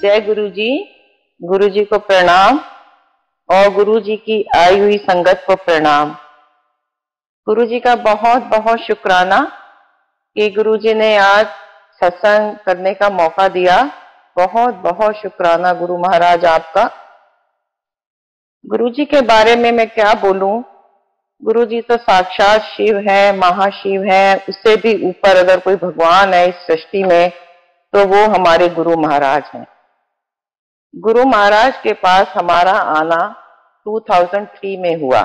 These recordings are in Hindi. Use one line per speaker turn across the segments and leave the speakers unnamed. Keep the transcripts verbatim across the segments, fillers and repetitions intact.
जय गुरु जी। गुरु जी को प्रणाम और गुरु जी की आई हुई संगत को प्रणाम। गुरु जी का बहुत बहुत शुक्राना कि गुरु जी ने आज सत्संग करने का मौका दिया। बहुत बहुत शुक्राना गुरु महाराज आपका। गुरु जी के बारे में मैं क्या बोलूं। गुरु जी तो साक्षात शिव है, महाशिव है। उससे भी ऊपर अगर कोई भगवान है इस सृष्टि में तो वो हमारे गुरु महाराज हैं। गुरु महाराज के पास हमारा आना दो हज़ार तीन में हुआ।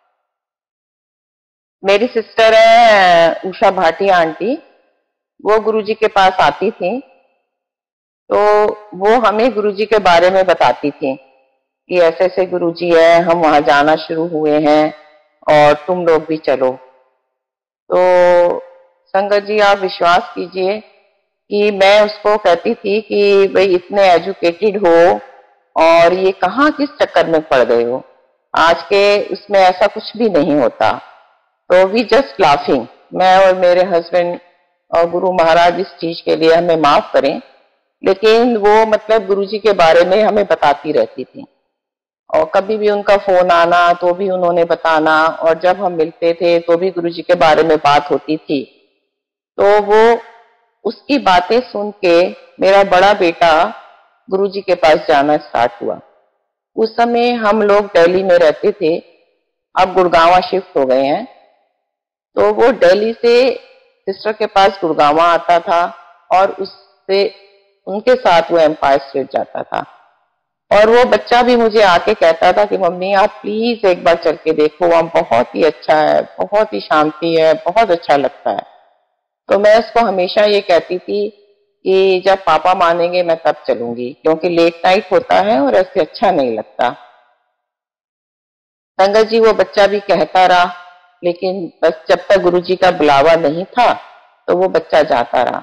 मेरी सिस्टर है उषा भाटिया आंटी, वो गुरु जी के पास आती थी तो वो हमें गुरु जी के बारे में बताती थी कि ऐसे ऐसे गुरु जी है, हम वहां जाना शुरू हुए हैं और तुम लोग भी चलो। तो संगत जी आप विश्वास कीजिए कि मैं उसको कहती थी कि भाई इतने एजुकेटेड हो और ये कहाँ किस चक्कर में पड़ गए हो, आज के उसमें ऐसा कुछ भी नहीं होता। तो वी जस्ट लाफिंग, मैं और मेरे हस्बैंड और गुरु महाराज इस चीज के लिए हमें माफ करें, लेकिन वो मतलब गुरु जी के बारे में हमें बताती रहती थी और कभी भी उनका फोन आना तो भी उन्होंने बताना, और जब हम मिलते थे तो भी गुरु जी के बारे में बात होती थी। तो वो उसकी बातें सुन के मेरा बड़ा बेटा गुरु जी के पास जाना स्टार्ट हुआ। उस समय हम लोग दिल्ली में रहते थे, अब गुड़गांव शिफ्ट हो गए हैं। तो वो दिल्ली से सिस्टर के पास गुड़गांव आता था और उससे उनके साथ वो एम्पायर स्टेट जाता था। और वो बच्चा भी मुझे आके कहता था कि मम्मी आप प्लीज एक बार चल के देखो, वहां बहुत ही अच्छा है, बहुत ही शांति है, बहुत अच्छा लगता है। तो मैं उसको हमेशा ये कहती थी कि जब पापा मानेंगे मैं तब चलूंगी, क्योंकि लेट नाइट होता है और ऐसे अच्छा नहीं लगता। संगत जी वो बच्चा भी कहता रहा, लेकिन बस जब तक गुरु जी का बुलावा नहीं था तो वो बच्चा जाता रहा।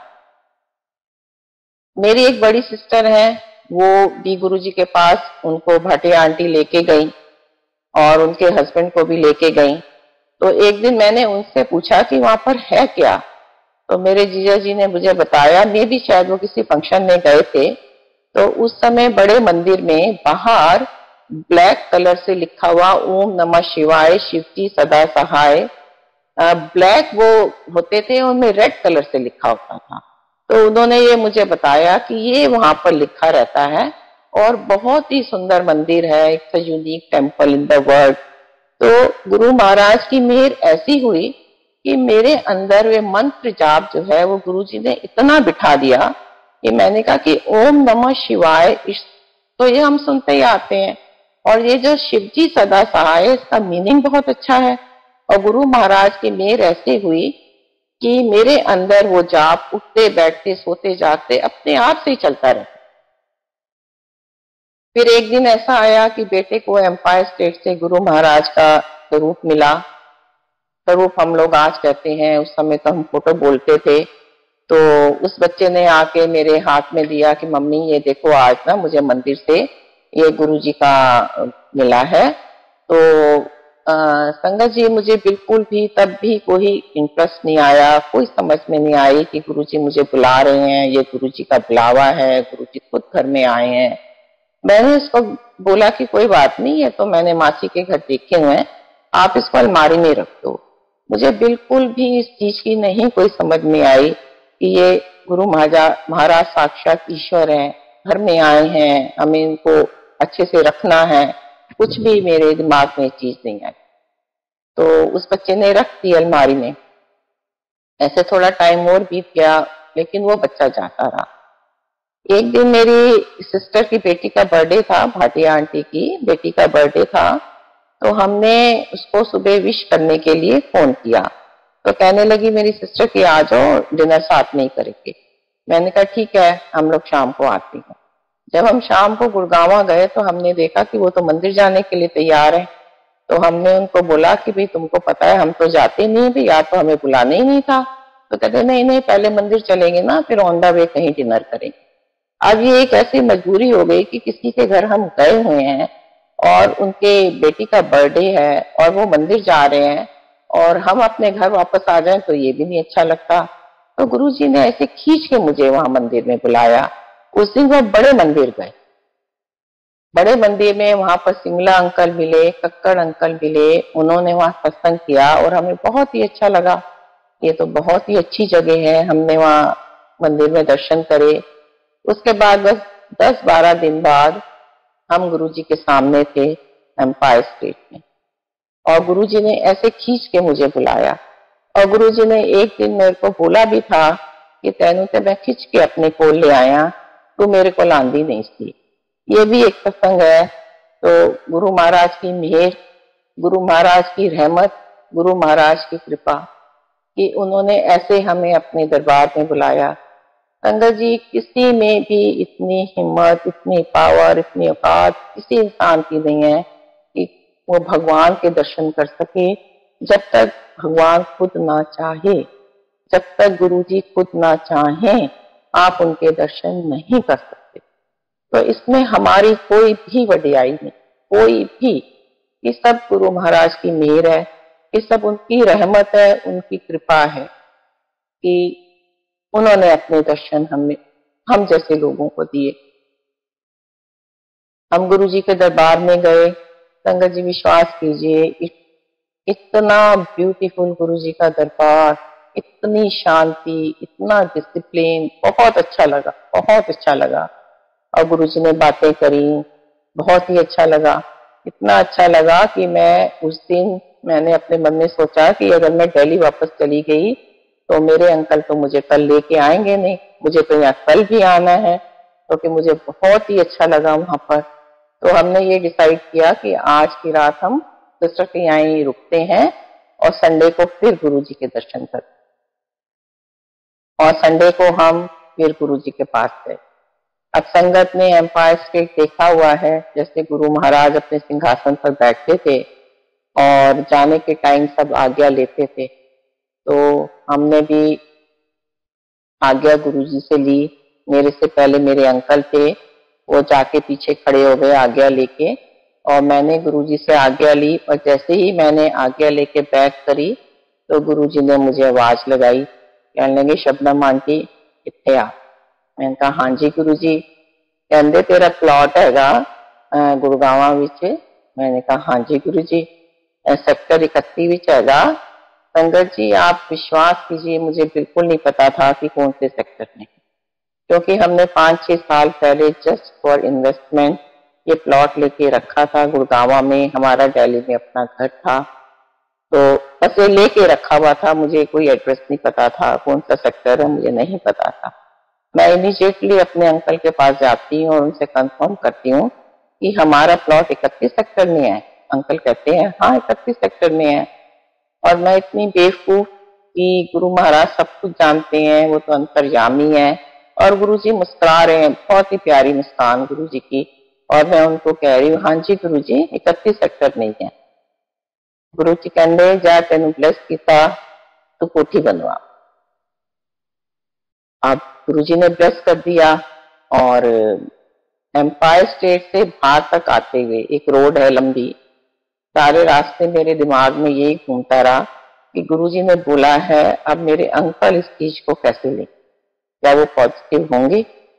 मेरी एक बड़ी सिस्टर है, वो भी गुरु जी के पास उनको भाटिया आंटी लेके गई और उनके हस्बैंड को भी लेके गई। तो एक दिन मैंने उनसे पूछा कि वहां पर है क्या, तो मेरे जीजा जी ने मुझे बताया, मे भी शायद वो किसी फंक्शन में गए थे। तो उस समय बड़े मंदिर में बाहर ब्लैक कलर से लिखा हुआ ओम नमः शिवाय शिव जी सदा सहाय, ब्लैक वो होते थे, उनमें रेड कलर से लिखा होता था। तो उन्होंने ये मुझे बताया कि ये वहां पर लिखा रहता है और बहुत ही सुंदर मंदिर है, it's a unique temple in the world. तो गुरु महाराज की मेहर ऐसी हुई कि मेरे अंदर वे मंत्र जाप जो है वो गुरु जी ने इतना बिठा दिया कि मैंने कहा कि ओम नमः शिवाय, तो ये हम सुनते ही आते हैं, और ये जो शिव जी सदा सहाय इसका मीनिंग बहुत अच्छा है। और गुरु महाराज की मेहर ऐसे हुई कि मेरे अंदर वो जाप उठते बैठते सोते जागते अपने आप से ही चलता रहा। फिर एक दिन ऐसा आया कि बेटे को एम्पायर स्टेट से गुरु महाराज का स्वरूप मिला। स्वरूप हम लोग आज कहते हैं, उस समय तो हम फोटो बोलते थे। तो उस बच्चे ने आके मेरे हाथ में दिया कि मम्मी ये देखो आज ना मुझे मंदिर से ये गुरु जी का मिला है। तो आ, संगत जी मुझे बिल्कुल भी तब भी कोई इंटरेस्ट नहीं आया, कोई समझ में नहीं आई कि गुरु जी मुझे बुला रहे हैं, ये गुरु जी का बुलावा है, गुरु जी खुद घर में आए हैं। मैंने उसको बोला कि कोई बात नहीं है, तो मैंने मासी के घर देखे हुए हैं, आप इसको अलमारी में रख दो। मुझे बिल्कुल भी इस चीज की नहीं कोई समझ में आई कि ये गुरु महाराज साक्षात ईश्वर हैं, घर में आए हैं, हमें इनको अच्छे से रखना है, कुछ भी मेरे दिमाग में चीज नहीं आई। तो उस बच्चे ने रख दी अलमारी में। ऐसे थोड़ा टाइम और बीत गया, लेकिन वो बच्चा जाता रहा। एक दिन मेरी सिस्टर की बेटी का बर्थडे था, भाटिया आंटी की बेटी का बर्थडे था। तो हमने उसको सुबह विश करने के लिए फोन किया। तो कहने लगी मेरी सिस्टर कि आ जाओ डिनर साथ में ही करेंगे। मैंने कहा ठीक है, हम लोग शाम को आते हैं। जब हम शाम को गुड़गांव गए तो हमने देखा कि वो तो मंदिर जाने के लिए तैयार है। तो हमने उनको बोला कि भाई तुमको पता है हम तो जाते नहीं भाई, या तो हमें बुलाना ही नहीं था। तो कहते नहीं नहीं पहले मंदिर चलेंगे ना, फिर ऑन द वे कहीं डिनर करेंगे। अब ये एक ऐसी मजबूरी हो गई कि किसी के घर हम गए हुए हैं और उनके बेटी का बर्थडे है और वो मंदिर जा रहे हैं और हम अपने घर वापस आ जाएं तो ये भी नहीं अच्छा लगता। तो गुरुजी ने ऐसे खींच के मुझे वहां मंदिर में बुलाया उस दिन वो बड़े मंदिर गए। बड़े मंदिर में वहां पर सिंगला अंकल मिले, कक्कड़ अंकल मिले, उन्होंने वहां सत्संग किया और हमें बहुत ही अच्छा लगा। ये तो बहुत ही अच्छी जगह है। हमने वहां मंदिर में दर्शन करे। उसके बाद बस दस बारह दिन बाद हम गुरुजी के सामने थे एम्पायर स्टेट में, और गुरुजी ने ऐसे खींच के मुझे बुलाया, और गुरुजी ने एक दिन मेरे को बोला भी था कि तेनू ते मैं खिंच के अपने कोल ले आया, तू मेरे को लांदी नहीं सी। ये भी एक प्रसंग है। तो गुरु महाराज की मेहर, गुरु महाराज की रहमत, गुरु महाराज की कृपा कि उन्होंने ऐसे हमें अपने दरबार में बुलाया। संगत जी, किसी में भी इतनी हिम्मत, इतनी पावर, इतनी औकात किसी इंसान की नहीं है कि वो भगवान के दर्शन कर सके जब तक भगवान खुद ना चाहे। जब तक गुरुजी खुद ना चाहें, आप उनके दर्शन नहीं कर सकते। तो इसमें हमारी कोई भी वडियाई नहीं, कोई भी। ये सब गुरु महाराज की मेहर है, ये सब उनकी रहमत है, उनकी कृपा है कि उन्होंने अपने दर्शन हमें, हम जैसे लोगों को दिए। हम गुरु जी के दरबार में गए। संगत जी, विश्वास कीजिए, इतना ब्यूटीफुल गुरु जी का दरबार, इतनी शांति, इतना डिसिप्लिन, बहुत अच्छा लगा, बहुत अच्छा लगा। और गुरु जी ने बातें करी, बहुत ही अच्छा लगा। इतना अच्छा लगा कि मैं उस दिन मैंने अपने मन में सोचा कि अगर मैं दिल्ली वापस चली गई तो मेरे अंकल तो मुझे कल लेके आएंगे नहीं, मुझे तो यहाँ कल भी आना है। तो कि मुझे बहुत ही अच्छा लगा वहां पर। तो हमने ये डिसाइड किया कि आज की रात हम सिस्टर के यहाँ ही रुकते हैं और संडे को फिर गुरु जी के दर्शन करते। और संडे को हम फिर गुरु जी के पास गए। अब संगत ने एम्पायर स्टेट देखा हुआ है, जैसे गुरु महाराज अपने सिंहासन पर बैठते थे और जाने के टाइम सब आज्ञा लेते थे। तो हमने भी आज्ञा गुरुजी से ली। मेरे से पहले मेरे अंकल थे, वो जाके पीछे खड़े हो गए आज्ञा लेके, और मैंने गुरुजी से आज्ञा ली। और जैसे ही मैंने आज्ञा लेके बैक करी तो गुरुजी ने मुझे आवाज लगाई, कहने लगे, शबनम आंटी कितने आ। मैंने कहा हाँ जी गुरु जी। कहते तेरा प्लॉट हैगा गुड़गावा विच। मैंने कहा हाँ जी गुरु जी, सेक्टर इकतीस विच हैगा। संगत जी, आप विश्वास कीजिए, मुझे बिल्कुल नहीं पता था कि कौन से सेक्टर में, क्योंकि हमने पांच छह साल पहले जस्ट फॉर इन्वेस्टमेंट ये प्लॉट लेके रखा था गुड़गावा में। हमारा दिल्ली में अपना घर था, तो बस ये लेके रखा हुआ था। मुझे कोई एड्रेस नहीं पता था, कौन सा सेक्टर है मुझे नहीं पता था। मैं इमीडिएटली अपने अंकल के पास जाती हूँ और उनसे कंफर्म करती हूँ कि हमारा प्लॉट इकतीस सेक्टर में है। अंकल कहते हैं हाँ इकतीस सेक्टर में है। और मैं इतनी बेवकूफ कि गुरु महाराज सब कुछ जानते हैं, वो तो अंतर्यामी है। और गुरु जी मुस्कुरा रहे हैं, बहुत ही प्यारी मुस्कान गुरु जी की। और मैं उनको कह रही हूँ हाँ जी गुरु जी, इकतीस सेक्टर नहीं है। गुरु जी कहते जा तेन ब्लेस किया, तू कोठी बनवा। अब गुरुजी ने ब्लेस कर दिया। और एम्पायर स्टेट से बाहर तक आते हुए एक रोड है लंबी, सारे रास्ते मेरे दिमाग में यही घूमता रहा कि गुरुजी ने बोला है अब मेरे अंकल इस चीज को कैसे लें, क्या वो पॉजिटिव होंगे।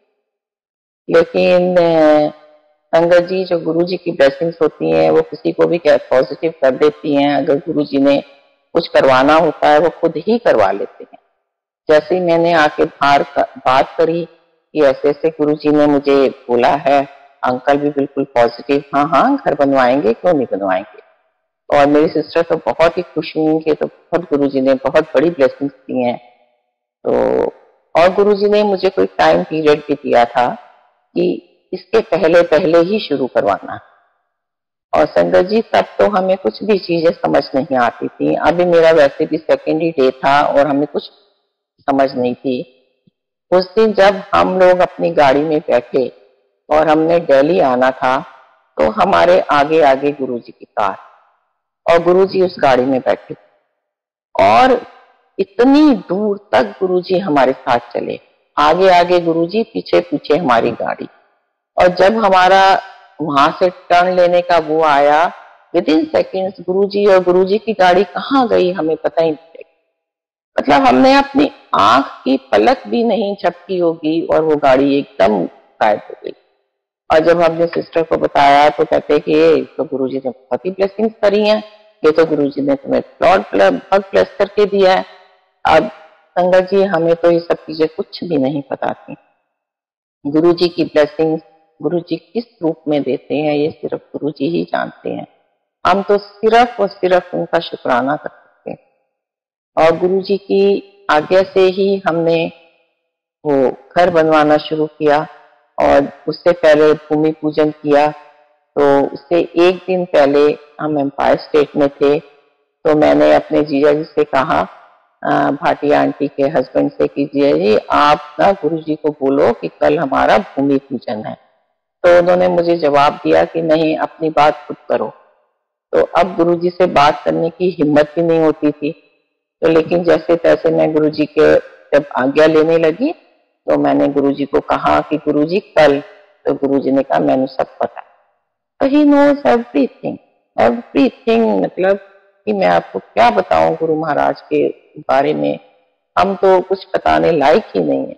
लेकिन संगत जी, जो गुरुजी की ब्लेसिंग्स होती हैं वो किसी को भी पॉजिटिव कर देती हैं। अगर गुरुजी ने कुछ करवाना होता है वो खुद ही करवा लेते हैं। जैसे ही मैंने आके बाहर बात करी कि ऐसे ऐसे गुरुजी ने मुझे बोला है, अंकल भी बिल्कुल पॉजिटिव, हाँ हाँ घर बनवाएंगे, क्यों नहीं बनवाएंगे। और मेरी सिस्टर तो बहुत ही खुश हुई कि तो बहुत गुरुजी ने बहुत बड़ी ब्लेसिंग्स दी हैं। तो और गुरुजी ने मुझे कोई टाइम पीरियड भी दिया था कि इसके पहले पहले ही शुरू करवाना। और संगत जी, तब तो हमें कुछ भी चीजें समझ नहीं आती थी। अभी मेरा वैसे भी सेकेंड ही डे था और हमें कुछ समझ नहीं थी। उस दिन जब हम लोग अपनी गाड़ी में बैठे और हमने दिल्ली आना था, तो हमारे आगे आगे गुरुजी की कार और गुरुजी उस गाड़ी में बैठे, और इतनी दूर तक गुरुजी हमारे साथ चले। आगे आगे गुरुजी, पीछे पीछे हमारी गाड़ी। और जब हमारा वहां से टर्न लेने का वो आया, विद इन सेकेंड्स गुरुजी और गुरुजी की गाड़ी कहाँ गई हमें पता ही नहीं। मतलब हमने अपनी आंख की पलक भी नहीं झपकी होगी और वो गाड़ी एकदम गायब हो गई। और जब हमने सिस्टर को बताया तो कहते कि ये तो गुरुजी ने बहुत ही ब्लेसिंग्स करी हैं, ये तो गुरुजी ने तुम्हें प्लॉट बहुत ब्लेस करके दिया है। अब संगत जी, हमें तो ये सब चीजें कुछ भी नहीं पता थी। गुरुजी की ब्लेसिंग्स गुरुजी किस रूप में देते हैं ये सिर्फ गुरुजी ही जानते हैं। हम तो सिर्फ और सिर्फ उनका शुक्राना कर सकते हैं। और गुरुजी की आज्ञा से ही हमने वो घर बनवाना शुरू किया और उससे पहले भूमि पूजन किया। तो उससे एक दिन पहले हम एम्पायर स्टेट में थे, तो मैंने अपने जीजा जी से कहा, भाटिया आंटी के हस्बैंड से, कि जीजा जी आप ना गुरुजी को बोलो कि कल हमारा भूमि पूजन है। तो उन्होंने मुझे जवाब दिया कि नहीं, अपनी बात खुद करो। तो अब गुरुजी से बात करने की हिम्मत भी नहीं होती थी। तो लेकिन जैसे तैसे मैं गुरुजी के जब आज्ञा लेने लगी तो मैंने गुरुजी को कहा कि गुरुजी कल। तो गुरुजी ने कहा मैंने सब पता। तो ही नोज एवरीथिंग एवरीथिंग मतलब कि मैं आपको क्या बताऊं गुरु महाराज के बारे में, हम तो कुछ बताने लायक ही नहीं है।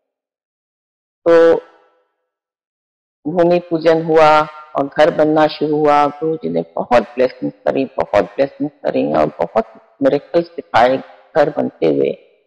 तो भूमि पूजन हुआ और घर बनना शुरू हुआ। गुरुजी ने बहुत ब्लेसिंग्स करी, बहुत ब्लेसिंग्स करी और बहुत मिरेकल्स दिखाए घर बनते हुए।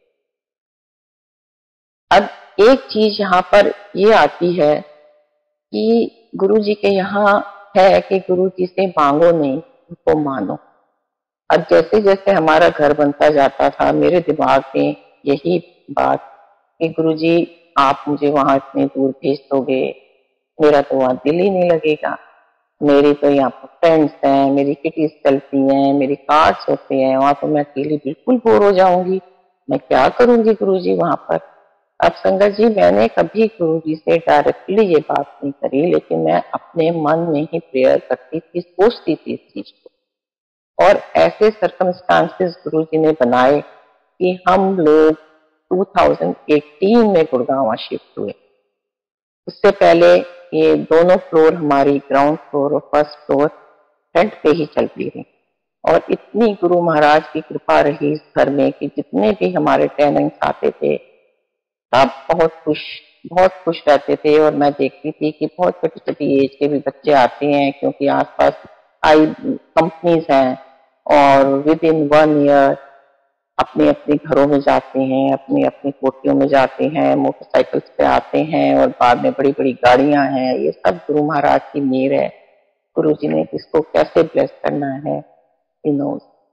अब एक चीज यहाँ पर ये आती है कि गुरुजी के यहाँ है कि गुरुजी से मांगो नहीं, उनको मानो। अब जैसे जैसे हमारा घर बनता जाता था, मेरे दिमाग में यही बात कि गुरुजी आप मुझे वहां इतने दूर भेज दोगे, मेरा तो वहां दिल ही नहीं लगेगा। मेरी तो यहाँ पर फ्रेंड्स हैं, मेरी किटीज चलती हैं, मेरी कार्ड्स होते हैं, वहां तो मैं अकेली बिल्कुल बोर हो जाऊंगी। मैं क्या करूंगी गुरुजी वहां पर। अब संगत जी, मैंने कभी गुरुजी से डायरेक्टली ये बात नहीं करी, लेकिन मैं अपने मन में ही प्रेयर करती थी, सोचती थी इस चीज को। और ऐसे सर्कमस्टांसेस गुरुजी ने बनाए कि हम लोग दो हज़ार अठारह में गुड़गांव शिफ्ट हुए। उससे पहले ये दोनों फ्लोर हमारी, ग्राउंड फ्लोर और फर्स्ट फ्लोर, रेंट पे ही चलती रही। और इतनी गुरु महाराज की कृपा रही इस घर में कि जितने भी हमारे टेनेंट्स आते थे सब बहुत खुश बहुत खुश रहते थे। और मैं देखती थी कि बहुत छोटी छोटी एज के भी बच्चे आते हैं, क्योंकि आसपास आई कंपनीज हैं और विद इन वन ईयर अपने अपने घरों में जाते हैं, अपनी अपनी कोठियों में जाते हैं, मोटरसाइकिल्स पे आते हैं और बाद में बड़ी बड़ी गाड़ियां हैं। ये सब गुरु महाराज की मेहर है। गुरु जी ने किसको कैसे ब्लेस करना है, यू नो।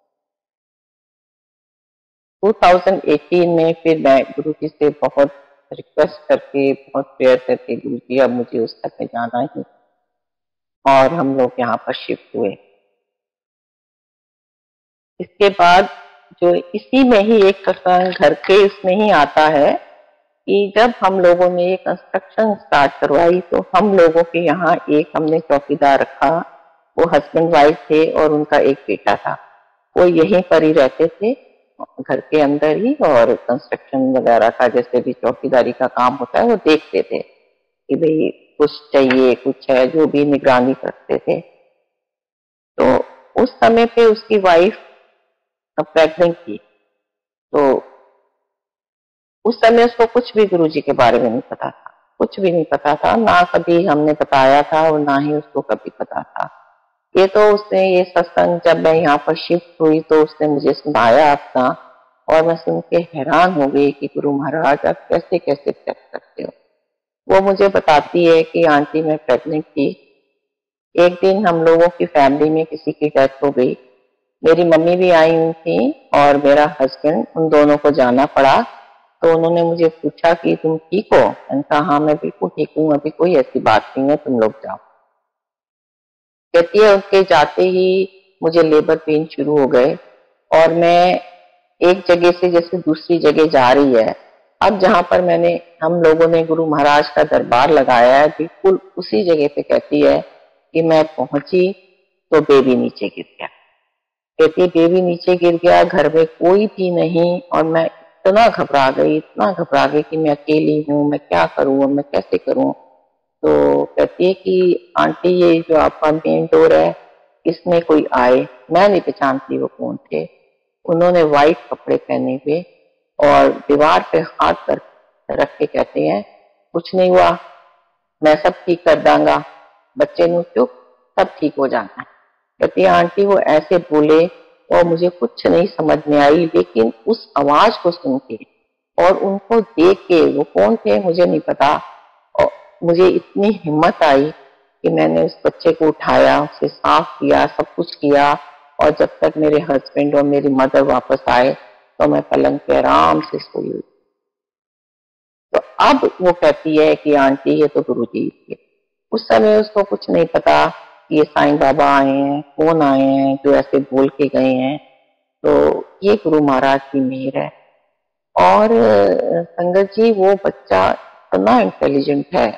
दो हज़ार अठारह में फिर मैं गुरु जी से बहुत रिक्वेस्ट करके, बहुत प्रेयर करके, गुरु जी अब मुझे उस तक में जाना ही, और हम लोग यहाँ पर शिफ्ट हुए। इसके बाद जो इसी में ही एक प्रसंग घर के इसमें ही आता है कि जब हम लोगों ने ये कंस्ट्रक्शन स्टार्ट करवाई तो हम लोगों के यहाँ एक हमने चौकीदार रखा। वो हस्बैंड वाइफ थे और उनका एक बेटा था। वो यहीं पर ही रहते थे घर के अंदर ही, और कंस्ट्रक्शन वगैरह का जैसे भी चौकीदारी का काम होता है वो देखते थे कि भाई कुछ चाहिए, कुछ है, जो भी निगरानी करते थे। तो उस समय पे उसकी वाइफ प्रेग्नेंट थी। तो उस समय उसको कुछ भी गुरुजी के बारे में नहीं पता था, कुछ भी नहीं पता था, ना कभी हमने बताया था और ना ही उसको कभी पता था। ये तो उसने ये सत्संग जब मैं यहाँ पर शिफ्ट हुई तो उसने मुझे सुनाया अपना, और मैं सुन के हैरान हो गई कि गुरु महाराज आप कैसे कैसे चेक करते हो। वो मुझे बताती है कि आंटी मैं प्रेग्नेंट थी। एक दिन हम लोगों की फैमिली में किसी की डेथ हो गई। मेरी मम्मी भी आई हुई थी और मेरा हस्बैंड, उन दोनों को जाना पड़ा। तो उन्होंने मुझे पूछा कि तुम ठीक हो? मैंने कहा हाँ मैं बिल्कुल ठीक हूँ, अभी कोई ऐसी बात नहीं है, तुम लोग जाओ। कहती है उनके जाते ही मुझे लेबर पेन शुरू हो गए और मैं एक जगह से जैसे दूसरी जगह जा रही है। अब जहां पर मैंने हम लोगों ने गुरु महाराज का दरबार लगाया है, बिल्कुल उसी जगह पे कहती है कि मैं पहुंची तो बेबी नीचे गिर गया। कहती है बेबी नीचे गिर गया, घर में कोई भी नहीं, और मैं इतना घबरा गई, इतना घबरा गई कि मैं अकेली हूँ, मैं क्या करूँ, मैं कैसे करूँ। तो कहती है कि आंटी ये जो आपका मेन डोर है इसमें कोई आए। मैं नहीं पहचानती वो कौन थे। उन्होंने व्हाइट कपड़े पहने हुए और दीवार पे हाथ कर रख के कहते हैं कुछ नहीं हुआ, मैं सब ठीक कर दांगा। बच्चे ने चुप, सब ठीक हो जाना है। कहती आंटी वो ऐसे बोले और मुझे कुछ नहीं समझ में आई, लेकिन उस आवाज को सुन के और उनको देख के, वो कौन थे मुझे नहीं पता, और मुझे इतनी हिम्मत आई कि मैंने उस बच्चे को उठाया, उसे साफ किया, सब कुछ किया, और जब तक मेरे हस्बैंड और मेरी मदर वापस आए तो मैं पलंग पे आराम से सोई हुई। तो अब वो कहती है कि आंटी ये तो गुरुजी थे। उस समय उसको कुछ नहीं पता कि ये साईं बाबा आए हैं, कौन आए हैं जो ऐसे बोल के गए हैं। तो ये गुरु महाराज की मेहर है। और संगत जी वो बच्चा इतना इंटेलिजेंट है,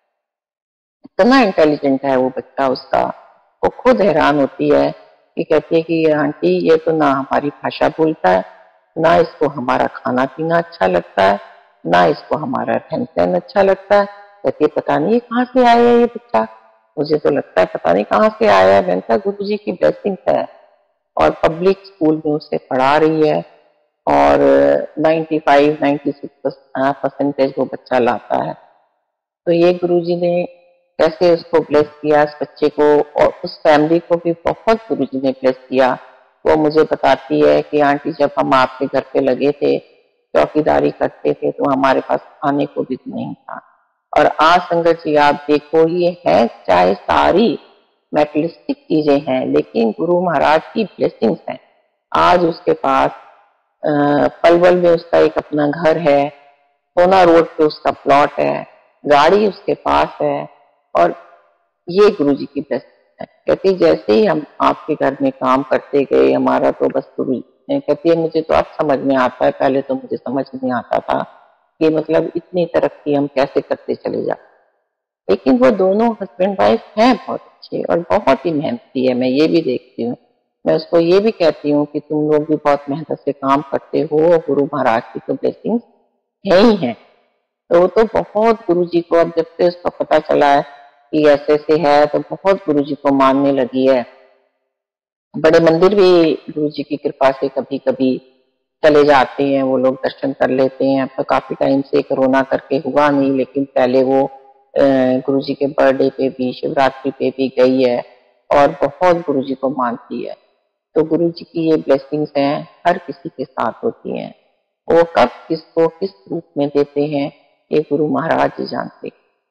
इतना इंटेलिजेंट है वो बच्चा उसका, वो खुद हैरान होती है कि कहती है कि आंटी ये तो ना हमारी भाषा बोलता है, ना इसको हमारा खाना पीना अच्छा लगता है, ना इसको हमारा रहन सहन अच्छा लगता है। कहती है पता नहीं कहाँ से आया है ये बच्चा, मुझे तो लगता है पता नहीं कहाँ से आया है। मैंने कहा गुरु जी की ब्लेसिंग है। और पब्लिक स्कूल में उसे पढ़ा रही है और ninety five ninety six percentage वो बच्चा लाता है। तो ये गुरुजी ने कैसे उसको ब्लेस किया इस बच्चे को, और उस फैमिली को भी बहुत गुरुजी ने ब्लेस किया। वो मुझे बताती है कि आंटी जब हम आपके घर पे लगे थे, चौकीदारी करते थे, तो हमारे पास खाने को भी नहीं था। और आज संगत जी आप देखो, ये है चाहे सारी मेटलिस्टिक चीजें हैं, लेकिन गुरु महाराज की ब्लेसिंग्स हैं। आज उसके पास पलवल में उसका एक अपना घर है, सोना रोड पे उसका प्लॉट है, गाड़ी उसके पास है, और ये गुरुजी की ब्लेसिंग है। कहती जैसे ही हम आपके घर में काम करते गए, हमारा तो बस गुरु, कहती है मुझे तो अब समझ में आता है, पहले तो मुझे समझ नहीं आता था कि मतलब इतनी तरक्की हम कैसे करते चले जाते। लेकिन वो दोनों हस्बैंड वाइफ हैं बहुत अच्छे और बहुत ही मेहनती है, मैं ये भी देखती हूँ। मैं उसको ये भी कहती हूँ कि तुम लोग भी बहुत मेहनत से काम करते हो, गुरु महाराज की तो ब्लेसिंग है ही है। तो वो तो बहुत गुरुजी को, अब जब से उसको पता चला है कि ऐसे ऐसे है, तो बहुत गुरुजी को मानने लगी है। बड़े मंदिर भी गुरुजी की कृपा से कभी कभी चले जाते हैं वो लोग, दर्शन कर लेते हैं। अब तो काफी टाइम से कोरोना करके हुआ नहीं, लेकिन पहले वो गुरुजी के बर्थडे पे भी, शिवरात्रि पे भी गई है और बहुत गुरुजी को मानती है। तो गुरुजी की ये ब्लेसिंग्स हैं, हर किसी के साथ होती हैं। वो कब किसको किस रूप में देते हैं ये गुरु महाराज जी जानते।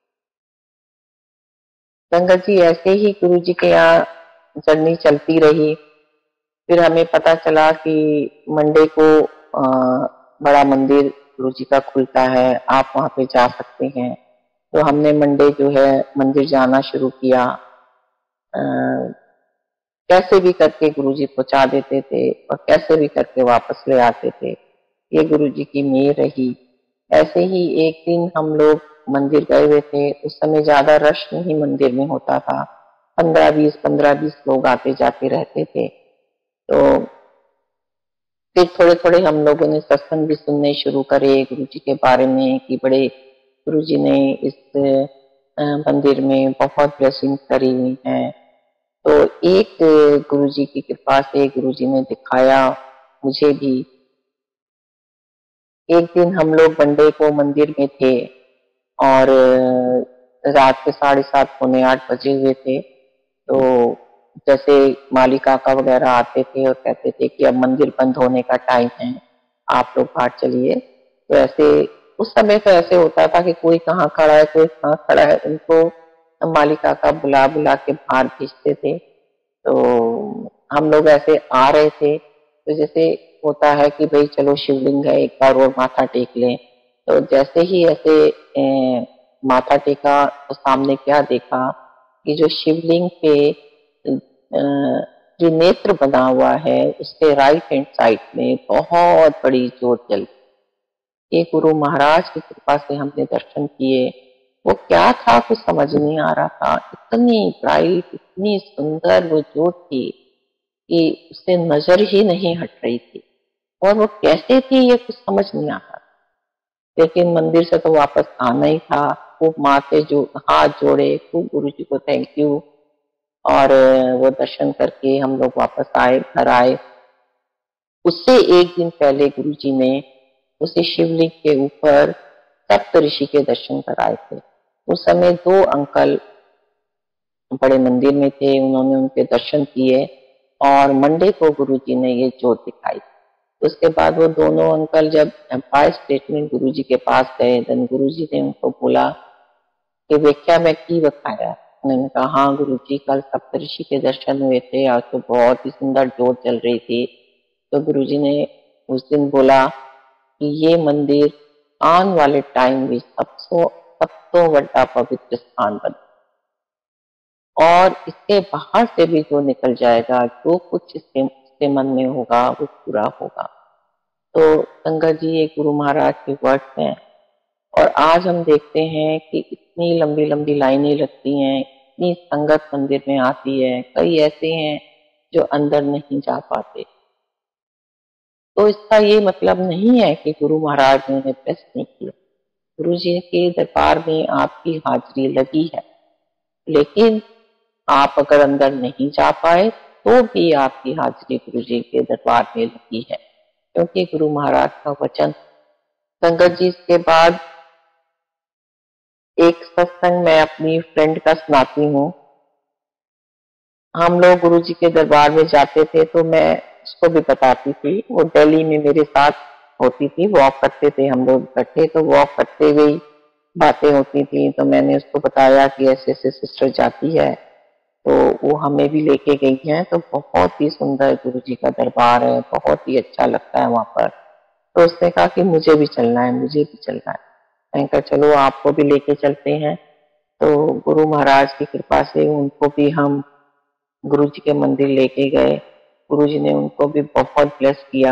संगत जी ऐसे ही गुरु जी के यहाँ जर्नी चलती रही। फिर हमें पता चला कि मंडे को आ, बड़ा मंदिर गुरु जी का खुलता है, आप वहां पे जा सकते हैं। तो हमने मंडे जो है मंदिर जाना शुरू किया। आ, कैसे भी करके गुरु जी पहुंचा देते थे और कैसे भी करके वापस ले आते थे, ये गुरु जी की मेहर रही। ऐसे ही एक दिन हम लोग मंदिर गए हुए थे, उस समय ज्यादा रश नहीं मंदिर में होता था, पंद्रह बीस पंद्रह बीस लोग आते जाते रहते थे। तो फिर थोड़े थोड़े हम लोगों ने सत्संग भी सुनने शुरू करे गुरु जी के बारे में कि बड़े गुरु जी ने इस मंदिर में बहुत ब्लेसिंग करी हुई है। तो एक गुरु जी की कृपा से गुरु जी ने दिखाया मुझे भी। एक दिन हम लोग मंडे को मंदिर में थे और रात के साढ़े सात पौने आठ बजे हुए थे। तो जैसे माली काका वगैरह आते थे और कहते थे कि अब मंदिर बंद होने का टाइम है, आप लोग बाहर चलिए। तो ऐसे उस समय तो ऐसे होता था कि कोई कहाँ खड़ा है कोई कहाँ खड़ा है, उनको माली काका बुला बुला के बाहर भेजते थे। तो हम लोग ऐसे आ रहे थे, तो जैसे होता है कि भाई चलो शिवलिंग है एक बार और माथा टेक लें। तो जैसे ही ऐसे ए, माथा टेका तो सामने क्या देखा कि जो शिवलिंग पे जो नेत्र बना हुआ है उसके राइट हैंड साइड में बहुत बड़ी ज्योत जल। ये गुरु महाराज की कृपा से हमने दर्शन किए। वो क्या था कुछ समझ नहीं आ रहा था, इतनी ब्राइट इतनी सुंदर वो ज्योत थी कि उससे नजर ही नहीं हट रही थी, और वो कैसे थी ये कुछ समझ नहीं आता। लेकिन मंदिर से तो वापस आना ही था, खूब माथे जो हाथ जोड़े, खूब गुरु जी को थैंक यू, और वो दर्शन करके हम लोग वापस आए, घर आए। उससे एक दिन पहले गुरु जी ने उसे शिवलिंग के ऊपर सप्त ऋषि के दर्शन कराए थे। उस समय दो अंकल बड़े मंदिर में थे, उन्होंने उनके दर्शन किए और मंडे को गुरुजी ने ये जोत दिखाई। उसके बाद वो दोनों अंकल जब एम्पायर स्टेट में गुरुजी के पास गए, देन गुरुजी ने उनको बोला कि व्याख्या में की बकाया। उन्होंने कहा हाँ गुरुजी, कल सप्तऋषि के दर्शन हुए थे, आज तो बहुत ही सुंदर जोत चल रही थी। तो गुरुजी ने उस दिन बोला कि ये मंदिर आने वाले टाइम में सबसे सबसे बड़ा पवित्र स्थान बने और इसके बाहर से भी जो निकल जाएगा, जो कुछ इसके, इसके मन में होगा वो पूरा होगा। तो संगत जी, ये गुरु महाराज के वर्ड्स हैं और आज हम देखते हैं कि इतनी लंबी लंबी लाइनें लगती हैं, इतनी संगत मंदिर में आती है, कई ऐसे हैं जो अंदर नहीं जा पाते। तो इसका ये मतलब नहीं है कि गुरु महाराज ने उन्हें प्रेस नहीं किया। गुरु जी के दरबार में आपकी हाजिरी लगी है, लेकिन आप अगर अंदर नहीं जा पाए तो भी आपकी हाजिरी गुरु जी के दरबार में लगी है, क्योंकि गुरु महाराज का वचन। संगत जी, इसके बाद एक सत्संग मैं अपनी फ्रेंड का सुनाती हूँ। हम लोग गुरु जी के दरबार में जाते थे तो मैं उसको भी बताती थी, वो दिल्ली में मेरे साथ होती थी, वॉक करते थे हम लोग इकट्ठे, तो वॉक करते हुए बातें होती थी। तो मैंने उसको बताया कि ऐसे ऐसे सिस्टर जाती है, तो वो हमें भी लेके गई है। तो बहुत ही सुंदर गुरु जी का दरबार है, बहुत ही अच्छा लगता है वहां पर। तो उसने कहा कि मुझे भी चलना है, मुझे भी चलना है। मैंने कहा चलो आपको भी लेके चलते हैं। तो गुरु महाराज की कृपा से उनको भी हम गुरु जी के मंदिर लेके गए। गुरु जी ने उनको भी बहुत ब्लेस किया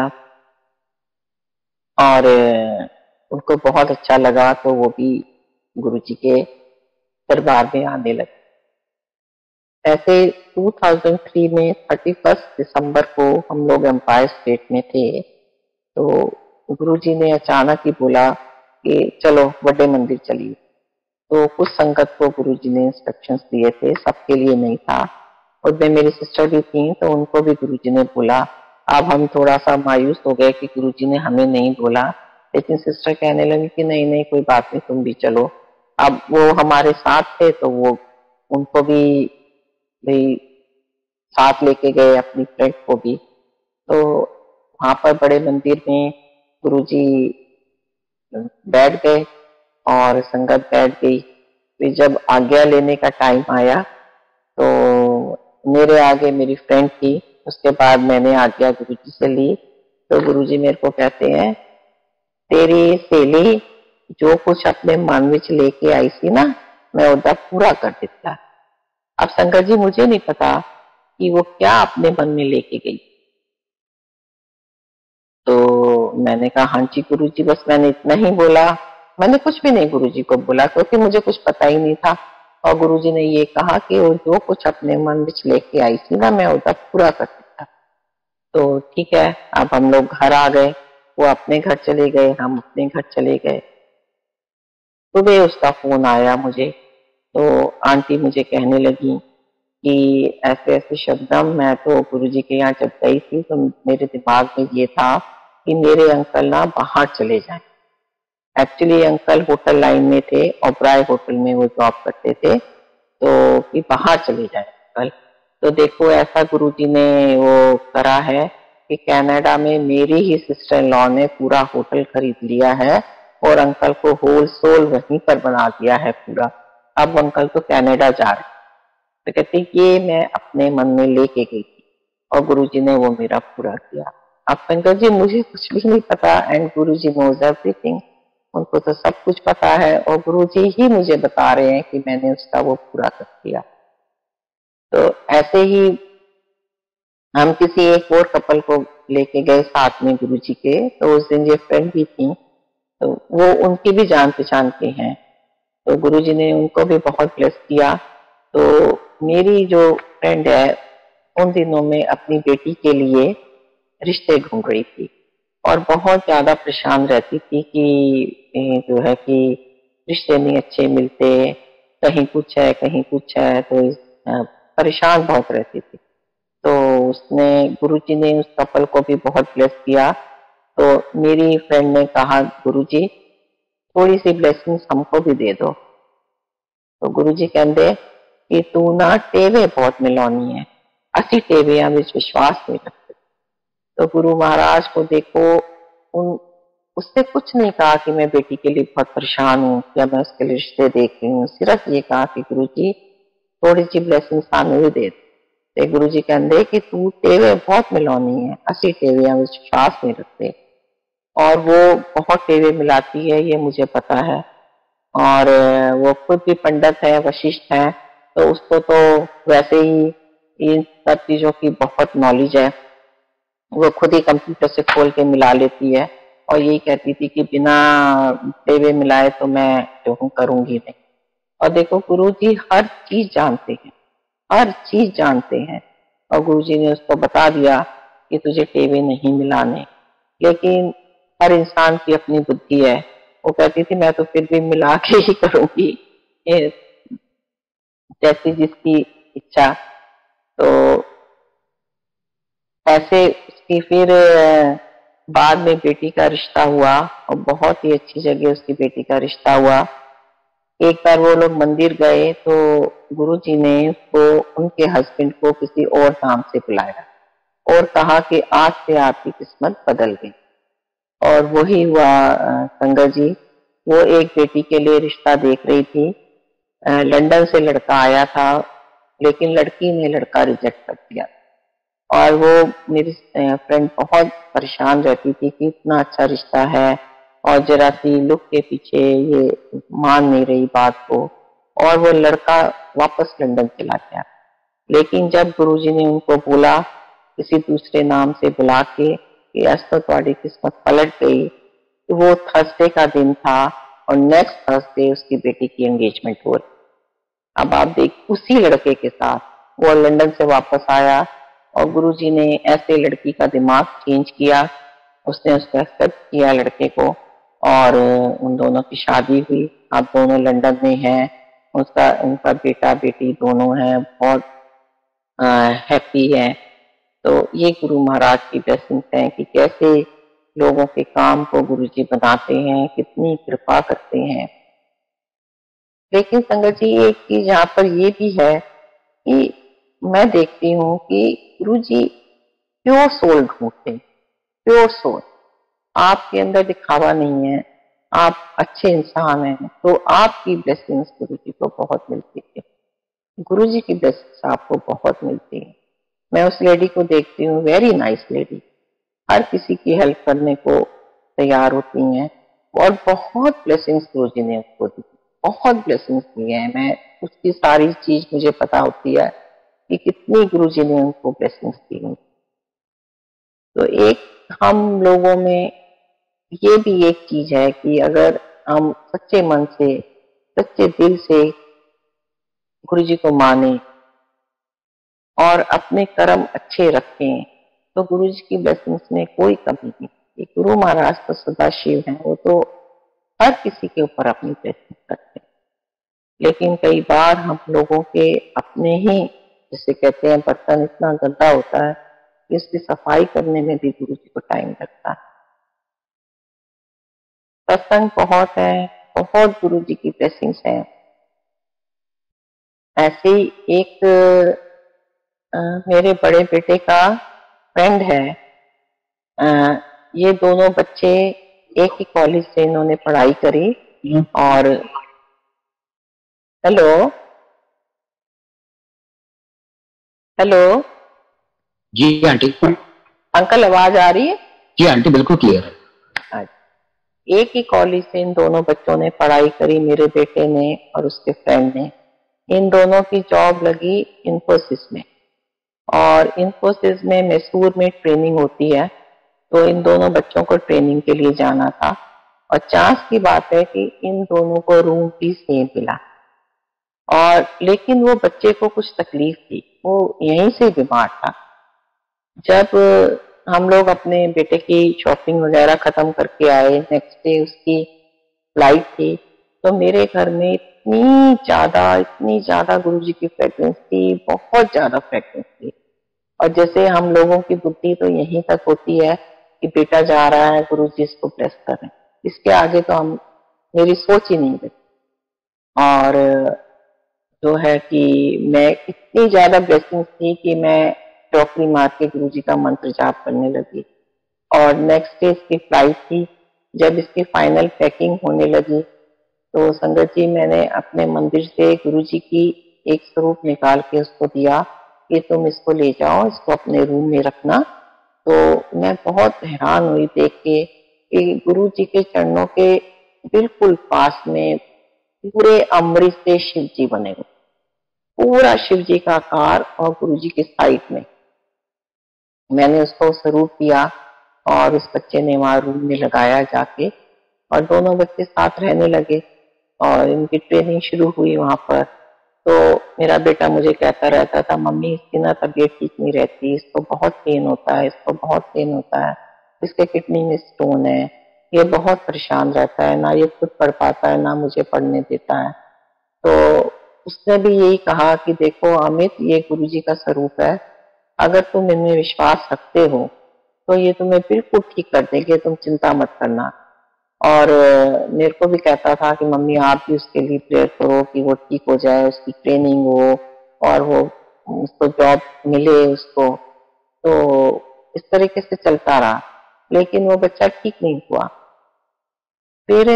और उनको बहुत अच्छा लगा, तो वो भी गुरु जी के दरबार में आने लगे। ऐसे दो हज़ार तीन में इकतीस दिसंबर को हम लोग एम्पायर स्टेट में थे, तो गुरुजी ने अचानक ही बोला कि चलो बड़े मंदिर चलिए। तो कुछ संगत को गुरुजी ने इंस्ट्रक्शंस दिए थे, सबके लिए नहीं था। और में मेरी सिस्टर भी थी, तो उनको भी गुरुजी ने बोला। अब हम थोड़ा सा मायूस हो गए कि गुरुजी ने हमें नहीं बोला, लेकिन सिस्टर कहने लगी कि नहीं नहीं कोई बात नहीं, तुम भी चलो। अब वो हमारे साथ थे, तो वो उनको भी भी साथ लेके गए, अपनी फ्रेंड को भी। तो वहां पर बड़े मंदिर में गुरुजी बैठ गए और संगत बैठ गई। फिर जब आज्ञा लेने का टाइम आया तो मेरे आगे मेरी फ्रेंड थी, उसके बाद मैंने आज्ञा गुरुजी से ली। तो गुरुजी मेरे को कहते हैं, तेरी सहेली जो कुछ अपने मन में लेके आई थी ना, मैं उधर पूरा कर दिता। अब शंकर जी, मुझे नहीं पता कि वो क्या अपने मन में लेके गई। तो मैंने कहा हाँ जी गुरुजी, बस मैंने इतना ही बोला। मैंने कुछ भी नहीं गुरुजी को बोला, क्योंकि मुझे कुछ पता ही नहीं था। और गुरुजी ने ये कहा कि वो जो कुछ अपने मन में लेके आई थी ना, मैं उधर पूरा कर दिता। तो ठीक है, अब हम लोग घर आ गए, वो अपने घर चले गए, हम अपने घर चले गए। सुबह उसका फोन आया मुझे, तो आंटी मुझे कहने लगी कि ऐसे ऐसे शब्दम, मैं तो गुरुजी के यहाँ जब गई थी तो मेरे दिमाग में ये था कि मेरे अंकल ना बाहर चले जाएं। एक्चुअली अंकल होटल लाइन में थे, ओबराय होटल में वो जॉब करते थे, तो कि बाहर चले जाएं अंकल। तो देखो ऐसा गुरुजी ने वो करा है कि कनाडा में मेरी ही सिस्टर इन लॉ ने पूरा होटल खरीद लिया है और अंकल को होल सोल वहीं पर बना दिया है पूरा। अब अंकल तो कनाडा जा रहे। तो कहते ये मैं अपने मन में लेके गई थी और गुरुजी ने वो मेरा पूरा किया। अब शंकर जी, मुझे कुछ भी नहीं पता एंड गुरुजी नोज एवरीथिंग, उनको तो सब कुछ पता है और गुरुजी ही मुझे बता रहे हैं कि मैंने उसका वो पूरा कर दिया। तो ऐसे ही हम किसी एक और कपल को लेके गए साथ में गुरुजी के, तो उस दिन ये फ्रेंड भी थी, तो वो उनकी भी जान पहचान के हैं। तो गुरुजी ने उनको भी बहुत ब्लेस किया। तो मेरी जो फ्रेंड है उन दिनों में अपनी बेटी के लिए रिश्ते ढूंढ रही थी और बहुत ज्यादा परेशान रहती थी कि जो है कि रिश्ते नहीं अच्छे मिलते, कहीं कुछ है कहीं कुछ है, तो परेशान बहुत रहती थी। तो उसने गुरुजी ने उस कपल को भी बहुत ब्लेस किया। तो मेरी फ्रेंड ने कहा गुरुजी थोड़ी सी ब्लेसिंग्स हमको भी दे दो। तो गुरु जी कहते कि तू ना टेवे बहुत मिलानी है, असी टेवियां विच विश्वास नहीं रखते। तो गुरु महाराज को देखो, उन उसने कुछ नहीं कहा कि मैं बेटी के लिए बहुत परेशान हूँ या मैं उसके लिए रिश्ते देख रही हूँ, सिर्फ ये कहा कि गुरु जी थोड़ी सी ब्लेसिंग सानू भी दे। ते गुरु जी कहते कि तू टेवे बहुत मिलानी है, असी टेवियां विच विश्वास नहीं रखते। और वो बहुत टेवे मिलाती है, ये मुझे पता है। और वो खुद भी पंडित है, वशिष्ठ है, तो उसको तो वैसे ही इन सब चीजों की बहुत नॉलेज है। वो खुद ही कंप्यूटर से खोल के मिला लेती है और यही कहती थी कि बिना टेवे मिलाए तो मैं जो हूँ करूंगी नहीं। और देखो गुरु जी हर चीज जानते हैं, हर चीज जानते हैं। और गुरु जी ने उसको बता दिया कि तुझे टेवे नहीं मिलाने, लेकिन हर इंसान की अपनी बुद्धि है। वो कहती थी मैं तो फिर भी मिला के ही करूंगी, जैसी जिसकी इच्छा। तो ऐसे उसकी फिर बाद में बेटी का रिश्ता हुआ और बहुत ही अच्छी जगह उसकी बेटी का रिश्ता हुआ। एक बार वो लोग मंदिर गए तो गुरुजी ने उसको उनके हस्बैंड को किसी और नाम से बुलाया और कहा कि आज से आपकी किस्मत बदल गई। और वही हुआ संगत जी, वो एक बेटी के लिए रिश्ता देख रही थी। लंदन से लड़का आया था, लेकिन लड़की ने लड़का रिजेक्ट कर दिया। और वो मेरी फ्रेंड बहुत परेशान रहती थी कि इतना अच्छा रिश्ता है और जरा सी लुक के पीछे ये मान नहीं रही बात को, और वो लड़का वापस लंदन चला गया। लेकिन जब गुरुजी ने उनको बोला किसी दूसरे नाम से बुला के कि आज तो तुम्हारी किस्मत पलट गई, तो वो थर्सडे का दिन था और नेक्स्ट थर्सडे उसकी बेटी की एंगेजमेंट हो रही। अब आप देख, उसी लड़के के साथ वो लंदन से वापस आया और गुरुजी ने ऐसे लड़की का दिमाग चेंज किया, उसने उसको एक्सेप्ट किया लड़के को, और उन दोनों की शादी हुई। अब दोनों लंदन में हैं, उसका उनका बेटा बेटी दोनों हैं, बहुत हैप्पी है। तो ये गुरु महाराज की ब्लेसिंग्स हैं कि कैसे लोगों के काम को गुरुजी बनाते हैं, कितनी कृपा करते हैं। लेकिन संगत जी एक चीज यहाँ पर ये भी है कि मैं देखती हूँ कि गुरुजी प्योर सोल ढूंढते, प्योर सोल। आपके अंदर दिखावा नहीं है, आप अच्छे इंसान हैं, तो आपकी ब्लेसिंग्स गुरुजी को बहुत मिलती है, गुरुजी की ब्लेसिंग्स आपको बहुत मिलती है। मैं उस लेडी को देखती हूँ, वेरी नाइस लेडी, हर किसी की हेल्प करने को तैयार होती हैं और बहुत ब्लेसिंग्स गुरुजी ने उसको दी, बहुत ब्लेसिंग्स दी हैं। मैं उसकी सारी चीज मुझे पता होती है कि कितनी गुरुजी ने उनको ब्लेसिंग्स दी हैं। तो एक हम लोगों में ये भी एक चीज है कि अगर हम सच्चे मन से, सच्चे दिल से गुरुजी को माने और अपने कर्म अच्छे रखें, तो गुरुजी की ब्लेसिंग्स में कोई कमी नहीं। गुरु महाराज तो सदा शिव हैं, वो तो हर किसी के ऊपर अपनी ब्लेसिंग करते हैं। लेकिन कई बार हम लोगों के अपने ही, जैसे कहते हैं, बर्तन इतना गंदा होता है कि इसकी सफाई करने में भी गुरुजी को टाइम लगता है। सत्संग बहुत है, बहुत गुरुजी की ब्लेसिंग्स हैं। ऐसे ही एक आ, मेरे बड़े बेटे का फ्रेंड है, आ, ये दोनों बच्चे एक ही कॉलेज से इन्होंने पढ़ाई करी। और हेलो हेलो
जी आंटी।
अंकल आवाज आ रही है?
जी आंटी बिल्कुल क्लियर है।
एक ही कॉलेज से इन दोनों बच्चों ने पढ़ाई करी, मेरे बेटे ने और उसके फ्रेंड ने। इन दोनों की जॉब लगी इन्फोसिस में, और इन्फोसिस में मैसूर में ट्रेनिंग होती है, तो इन दोनों बच्चों को ट्रेनिंग के लिए जाना था। और चांस की बात है कि इन दोनों को रूम भी सेम मिला। और लेकिन वो बच्चे को कुछ तकलीफ थी, वो यहीं से बीमार था। जब हम लोग अपने बेटे की शॉपिंग वगैरह खत्म करके आए, नेक्स्ट डे उसकी फ्लाइट थी, तो मेरे घर में इतनी ज्यादा इतनी ज्यादा गुरुजी की फ्रेग्रेंस थी, बहुत ज्यादा फ्रेग्रेंस थी। और जैसे हम लोगों की बुद्धि तो यहीं तक होती है कि बेटा जा रहा है, गुरुजी इसको ब्लेस करें, इसके आगे तो हम, मेरी सोच ही नहीं थी। और जो है कि मैं इतनी ज्यादा ब्लेसिंग थी कि मैं चौकड़ी मार के गुरु जी का मंत्र जाप करने लगी। और नेक्स्ट डे इसकी फ्लाइट थी। जब इसकी फाइनल पैकिंग होने लगी तो संगत जी मैंने अपने मंदिर से गुरु जी की एक स्वरूप निकाल के उसको दिया कि तुम इसको ले जाओ, इसको अपने रूम में रखना। तो मैं बहुत हैरान हुई देख के कि गुरु जी के चरणों के बिल्कुल पास में पूरे अमृत से शिव जी बने हुए, पूरा शिव जी का आकार और गुरु जी के साइड में। मैंने उसको स्वरूप दिया और उस बच्चे ने वहां रूम में लगाया जाके, और दोनों बच्चे साथ रहने लगे और इनकी ट्रेनिंग शुरू हुई वहां पर। तो मेरा बेटा मुझे कहता रहता था, मम्मी इसकी ना तबीयत ठीक नहीं रहती, इसको बहुत पेन होता है, इसको बहुत पेन होता है, इसके किडनी में स्टोन है, ये बहुत परेशान रहता है, ना ये खुद पढ़ पाता है ना मुझे पढ़ने देता है। तो उसने भी यही कहा कि देखो अमित, ये गुरु जी का स्वरूप है, अगर तुम इनमें विश्वास रखते हो तो ये तुम्हें बिल्कुल ठीक कर देंगे, तुम चिंता मत करना। और मेरे को भी कहता था कि मम्मी आप भी उसके लिए प्रेयर करो कि वो ठीक हो जाए, उसकी ट्रेनिंग हो और वो उसको जॉब मिले उसको। तो इस तरीके से चलता रहा, लेकिन वो बच्चा ठीक नहीं हुआ। फिर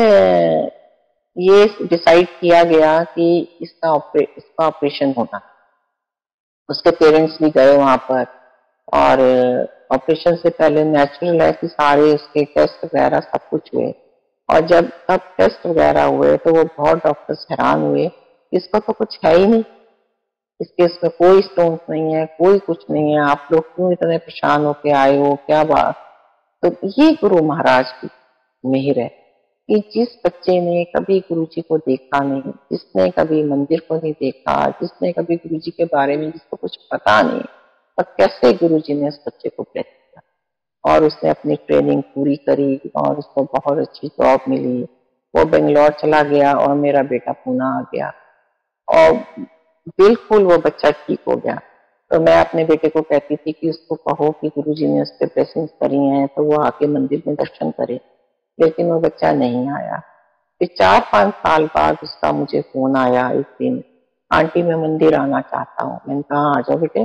ये डिसाइड किया गया कि इसका ऑपरे, इसका ऑपरेशन होना। उसके पेरेंट्स भी गए वहां पर, और ऑपरेशन से पहले नेचुरल है कि सारे उसके टेस्ट वगैरह सब कुछ हुए। और जब सब टेस्ट वगैरह हुए तो वो बहुत डॉक्टर्स हैरान हुए, इसका तो कुछ है ही नहीं, इसके इसमें कोई स्टोन्स नहीं है, कोई कुछ नहीं है, आप लोग क्यों इतने परेशान होके आए हो, क्या बात। तो ये गुरु महाराज की मेहर है कि जिस बच्चे ने कभी गुरु जी को देखा नहीं, जिसने कभी मंदिर को नहीं देखा, जिसने कभी गुरु जी के बारे में जिसको कुछ पता नहीं, और कैसे गुरु जी ने उस बच्चे को ब्लेस किया और उसने अपनी ट्रेनिंग पूरी करी और उसको बहुत अच्छी जॉब मिली। वो बेंगलोर चला गया और मेरा बेटा पूना आ गया और बिल्कुल वो बच्चा ठीक हो गया। तो मैं अपने बेटे को कहती थी कि उसको कहो कि गुरु जी ने उस पर ब्लेसिंग्स करी हैं तो वो आके मंदिर में दर्शन करे, लेकिन वो बच्चा नहीं आया। फिर चार पांच साल बाद उसका मुझे फोन आया एक दिन, आंटी मैं मंदिर आना चाहता हूँ। मैंने कहा आ जाओ बेटे,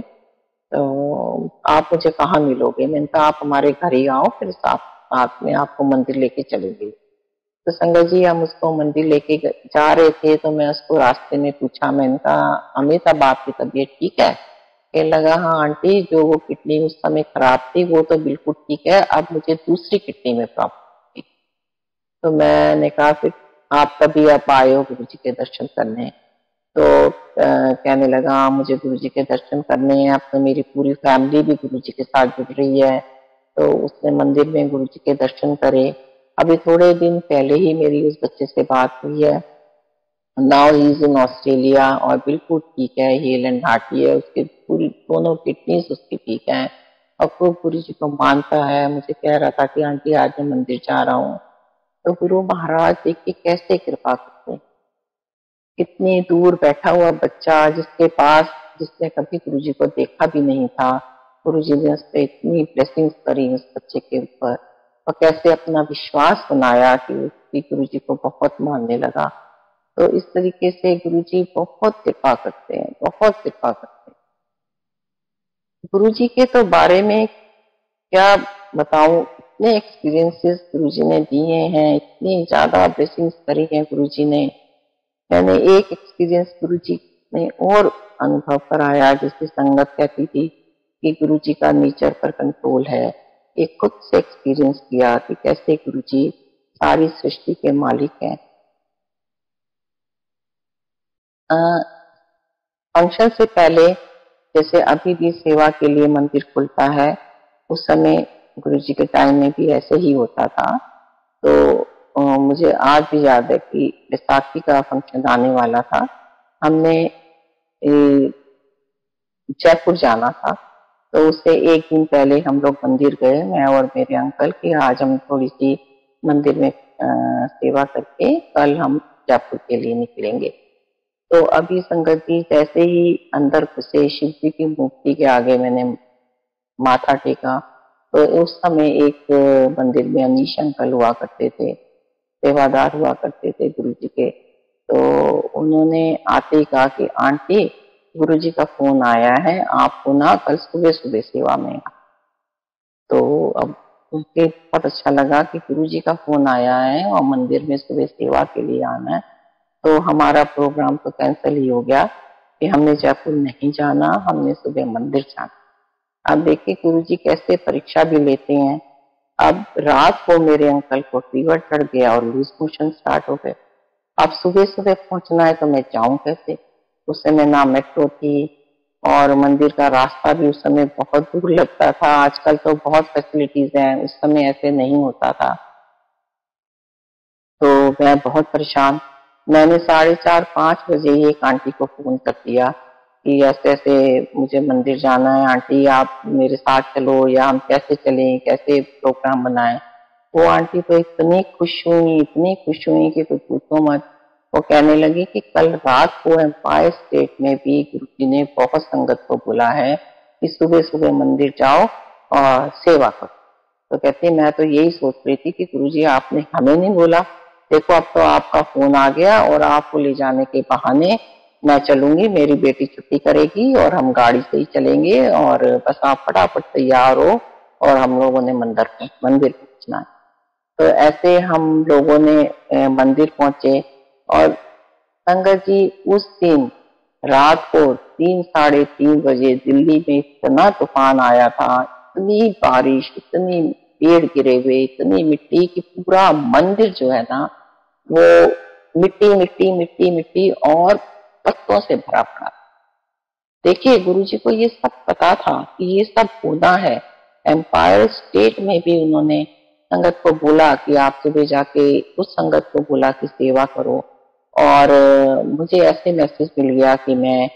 तो आप मुझे कहाँ मिलोगे। मैंने कहा आप हमारे घर ही आओ, फिर साथ साथ में आपको मंदिर लेके चलेंगे। तो संगत जी हम उसको मंदिर लेके जा रहे थे तो मैं उसको रास्ते में पूछा, मैंने कहा अमित अब आपकी तबीयत ठीक है। कहने लगा हाँ आंटी, जो वो किडनी उस समय खराब थी वो तो बिल्कुल ठीक है, अब मुझे दूसरी किडनी में प्रॉब्लम थी। तो मैंने कहा फिर आप कभी आप आए हो गुरु जी के दर्शन करने। तो आ, कहने लगा हाँ मुझे गुरु जी के दर्शन करने हैं, अब तो मेरी पूरी फैमिली भी गुरु जी के साथ जुड़ रही है। तो उसने मंदिर में गुरु जी के दर्शन करे। अभी थोड़े दिन पहले ही मेरी उस बच्चे से बात हुई है, now he is in Australia और बिल्कुल ठीक है, हील एंड हार्टी है, उसके पूरी दोनों किडनीज उसकी ठीक है और खूब गुरु जी को मानता है। मुझे कह रहा था कि आंटी आज मैं मंदिर जा रहा हूँ। तो गुरु महाराज देखिए कैसे कृपा करते हैं, इतनी दूर बैठा हुआ बच्चा जिसके पास, जिसने कभी गुरु जी को देखा भी नहीं था, गुरु जी ने उस पर इतनी ब्लेसिंग्स करी उस बच्चे के ऊपर, और कैसे अपना विश्वास बनाया कि उसकी गुरु जी को बहुत मानने लगा। तो इस तरीके से गुरु जी बहुत कृपा करते हैं, बहुत कृपा करते हैं। गुरु जी के तो बारे में क्या बताऊं, इतने एक्सपीरियंसेस गुरु जी ने दिए हैं, इतनी ज्यादा ब्लेसिंग्स करी हैं गुरु जी ने। मैंने एक एक्सपीरियंस गुरु जी ने और अनुभव कराया जिसकी संगत कहती थी कि गुरु जी का नेचर पर कंट्रोल है। एक खुद से एक्सपीरियंस किया कि कैसे गुरु जी सारी सृष्टि के मालिक हैं। फंक्शन से पहले जैसे अभी भी सेवा के लिए मंदिर खुलता है, उस समय गुरु जी के टाइम में भी ऐसे ही होता था। तो अ, मुझे आज भी याद है कि बैसाखी का फंक्शन आने वाला था, हमने जयपुर जाना था। तो उससे एक दिन पहले हम लोग मंदिर गए, मैं और मेरे अंकल, कि आज हम थोड़ी सी मंदिर में आ, सेवा करके कल हम जयपुर के लिए निकलेंगे। तो अभी संगत जी जैसे ही अंदर घुसे, शिव जी की मूर्ति के आगे मैंने माथा टेका, तो उस समय एक मंदिर में अनीश अंकल हुआ करते थे, सेवादार हुआ करते थे गुरु जी के। तो उन्होंने आते ही कहा कि आंटी गुरुजी का फोन आया है, आपको ना कल सुबह सुबह सेवा में। तो अब उनके बहुत अच्छा लगा कि गुरुजी का फोन आया है और मंदिर में सुबह सेवा के लिए आना है। तो हमारा प्रोग्राम तो कैंसिल ही हो गया कि हमने जयपुर नहीं जाना, हमने सुबह मंदिर जाना। अब देखिए गुरुजी कैसे परीक्षा भी लेते हैं। अब रात को मेरे अंकल को फीवर चढ़ गया और लूज मोशन स्टार्ट हो गए। अब सुबह सुबह पहुंचना है तो मैं जाऊं कैसे? उस समय ना मेट्रो थी और मंदिर का रास्ता भी उस समय बहुत दूर लगता था। आजकल तो बहुत फैसिलिटीज हैं, उस समय ऐसे नहीं होता था। तो मैं बहुत परेशान, मैंने साढ़े चार पाँच बजे ही एक आंटी को फोन कर दिया कि ऐसे ऐसे मुझे मंदिर जाना है, आंटी आप मेरे साथ चलो या हम कैसे चलें, कैसे प्रोग्राम बनाएं। वो आंटी तो इतनी खुश हुई, इतनी खुश हुई कि कुछ पूछो मत। वो कहने लगी कि कल रात को एम्पायर स्टेट में भी गुरुजी ने बहुत संगत को बोला है कि सुबह सुबह मंदिर जाओ और सेवा करो। तो कहती मैं तो यही सोच रही थी कि गुरुजी आपने हमें नहीं बोला, देखो अब तो आपका फोन आ गया और आपको ले जाने के बहाने मैं चलूंगी, मेरी बेटी छुट्टी करेगी और हम गाड़ी से ही चलेंगे और बस आप फटाफट तैयार हो और हम लोगों ने मंदिर मंदिर पहुंचना है। तो ऐसे हम लोगों ने मंदिर पहुंचे और संगत जी उस दिन रात को तीन साढ़े तीन बजे दिल्ली में इतना तूफान आया था, इतनी बारिश, इतनी पेड़ गिरे हुए, इतनी मिट्टी कि पूरा मंदिर जो है ना वो मिट्टी मिट्टी मिट्टी मिट्टी और पत्तों से भरा पड़ा। देखिए गुरुजी को ये सब पता था कि ये सब होना है। एम्पायर स्टेट में भी उन्होंने संगत को बोला कि आप सुबह जाके उस संगत को बोला कि सेवा करो। और मुझे ऐसे मैसेज मिल गया कि मैं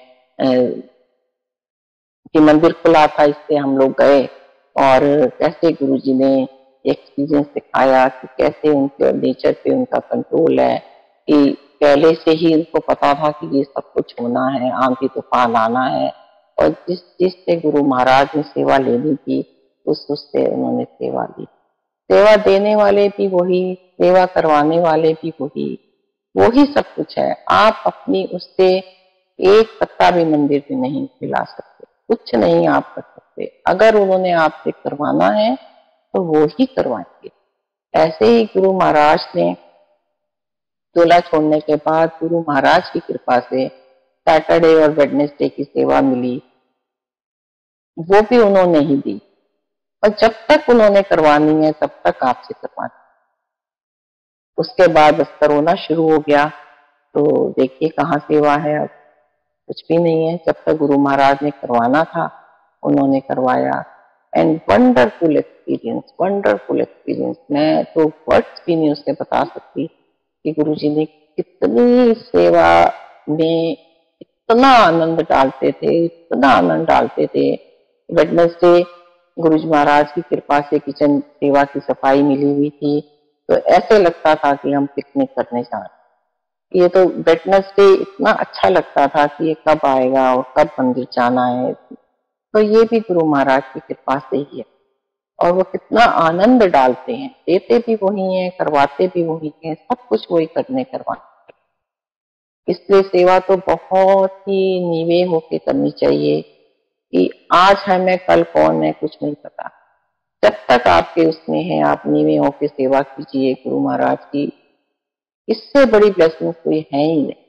कि मंदिर खुला था, इससे हम लोग गए और कैसे गुरुजी ने एक्सपीरियंस दिखाया कि कैसे उनके नेचर पे उनका कंट्रोल है, कि पहले से ही उनको पता था कि ये सब कुछ होना है, आंधी तूफान आना है और जिस जिससे गुरु महाराज ने सेवा लेनी थी उस उससे उन्होंने सेवा ली। सेवा देने वाले भी वही, सेवा करवाने वाले भी वही, वही सब कुछ है। आप अपनी उससे एक पत्ता भी मंदिर में नहीं खिला सकते, कुछ नहीं आप कर सकते। अगर उन्होंने आपसे करवाना है तो वो ही करवाएंगे। ऐसे ही गुरु महाराज ने चोला छोड़ने के बाद गुरु महाराज की कृपा से सैटरडे और वेडनेसडे की सेवा मिली, वो भी उन्होंने ही दी। और जब तक उन्होंने करवानी है तब तक आपसे करवानी। उसके बाद बस कोरोना शुरू हो गया तो देखिए कहाँ सेवा है, अब कुछ भी नहीं है। जब तक गुरु महाराज ने करवाना था उन्होंने करवाया। And wonderful experience, wonderful experience. मैं तो वर्ड्स भी नहीं उससे बता सकती कि गुरुजी ने कितनी सेवा में इतना आनंद डालते थे, इतना आनंद डालते थे। वेडनेसडे गुरुजी महाराज की कृपा से किचन सेवा की सफाई मिली हुई थी, तो ऐसे लगता था कि हम पिकनिक करने जा रहे। ये तो वेडनेसडे इतना अच्छा लगता था कि ये कब आएगा और कब मंदिर जाना है। तो ये भी गुरु महाराज की कृपा से ही है। और वो कितना आनंद डालते हैं, देते भी वही हैं, करवाते भी वही हैं, सब कुछ वही करने करवाने। इसलिए सेवा तो बहुत ही नीवे होके करनी चाहिए कि आज है मैं कल कौन है कुछ नहीं पता। जब तक आपके उसमें है आप नीवे होके सेवा कीजिए गुरु महाराज की, इससे बड़ी ब्लेसिंग कोई है ही नहीं।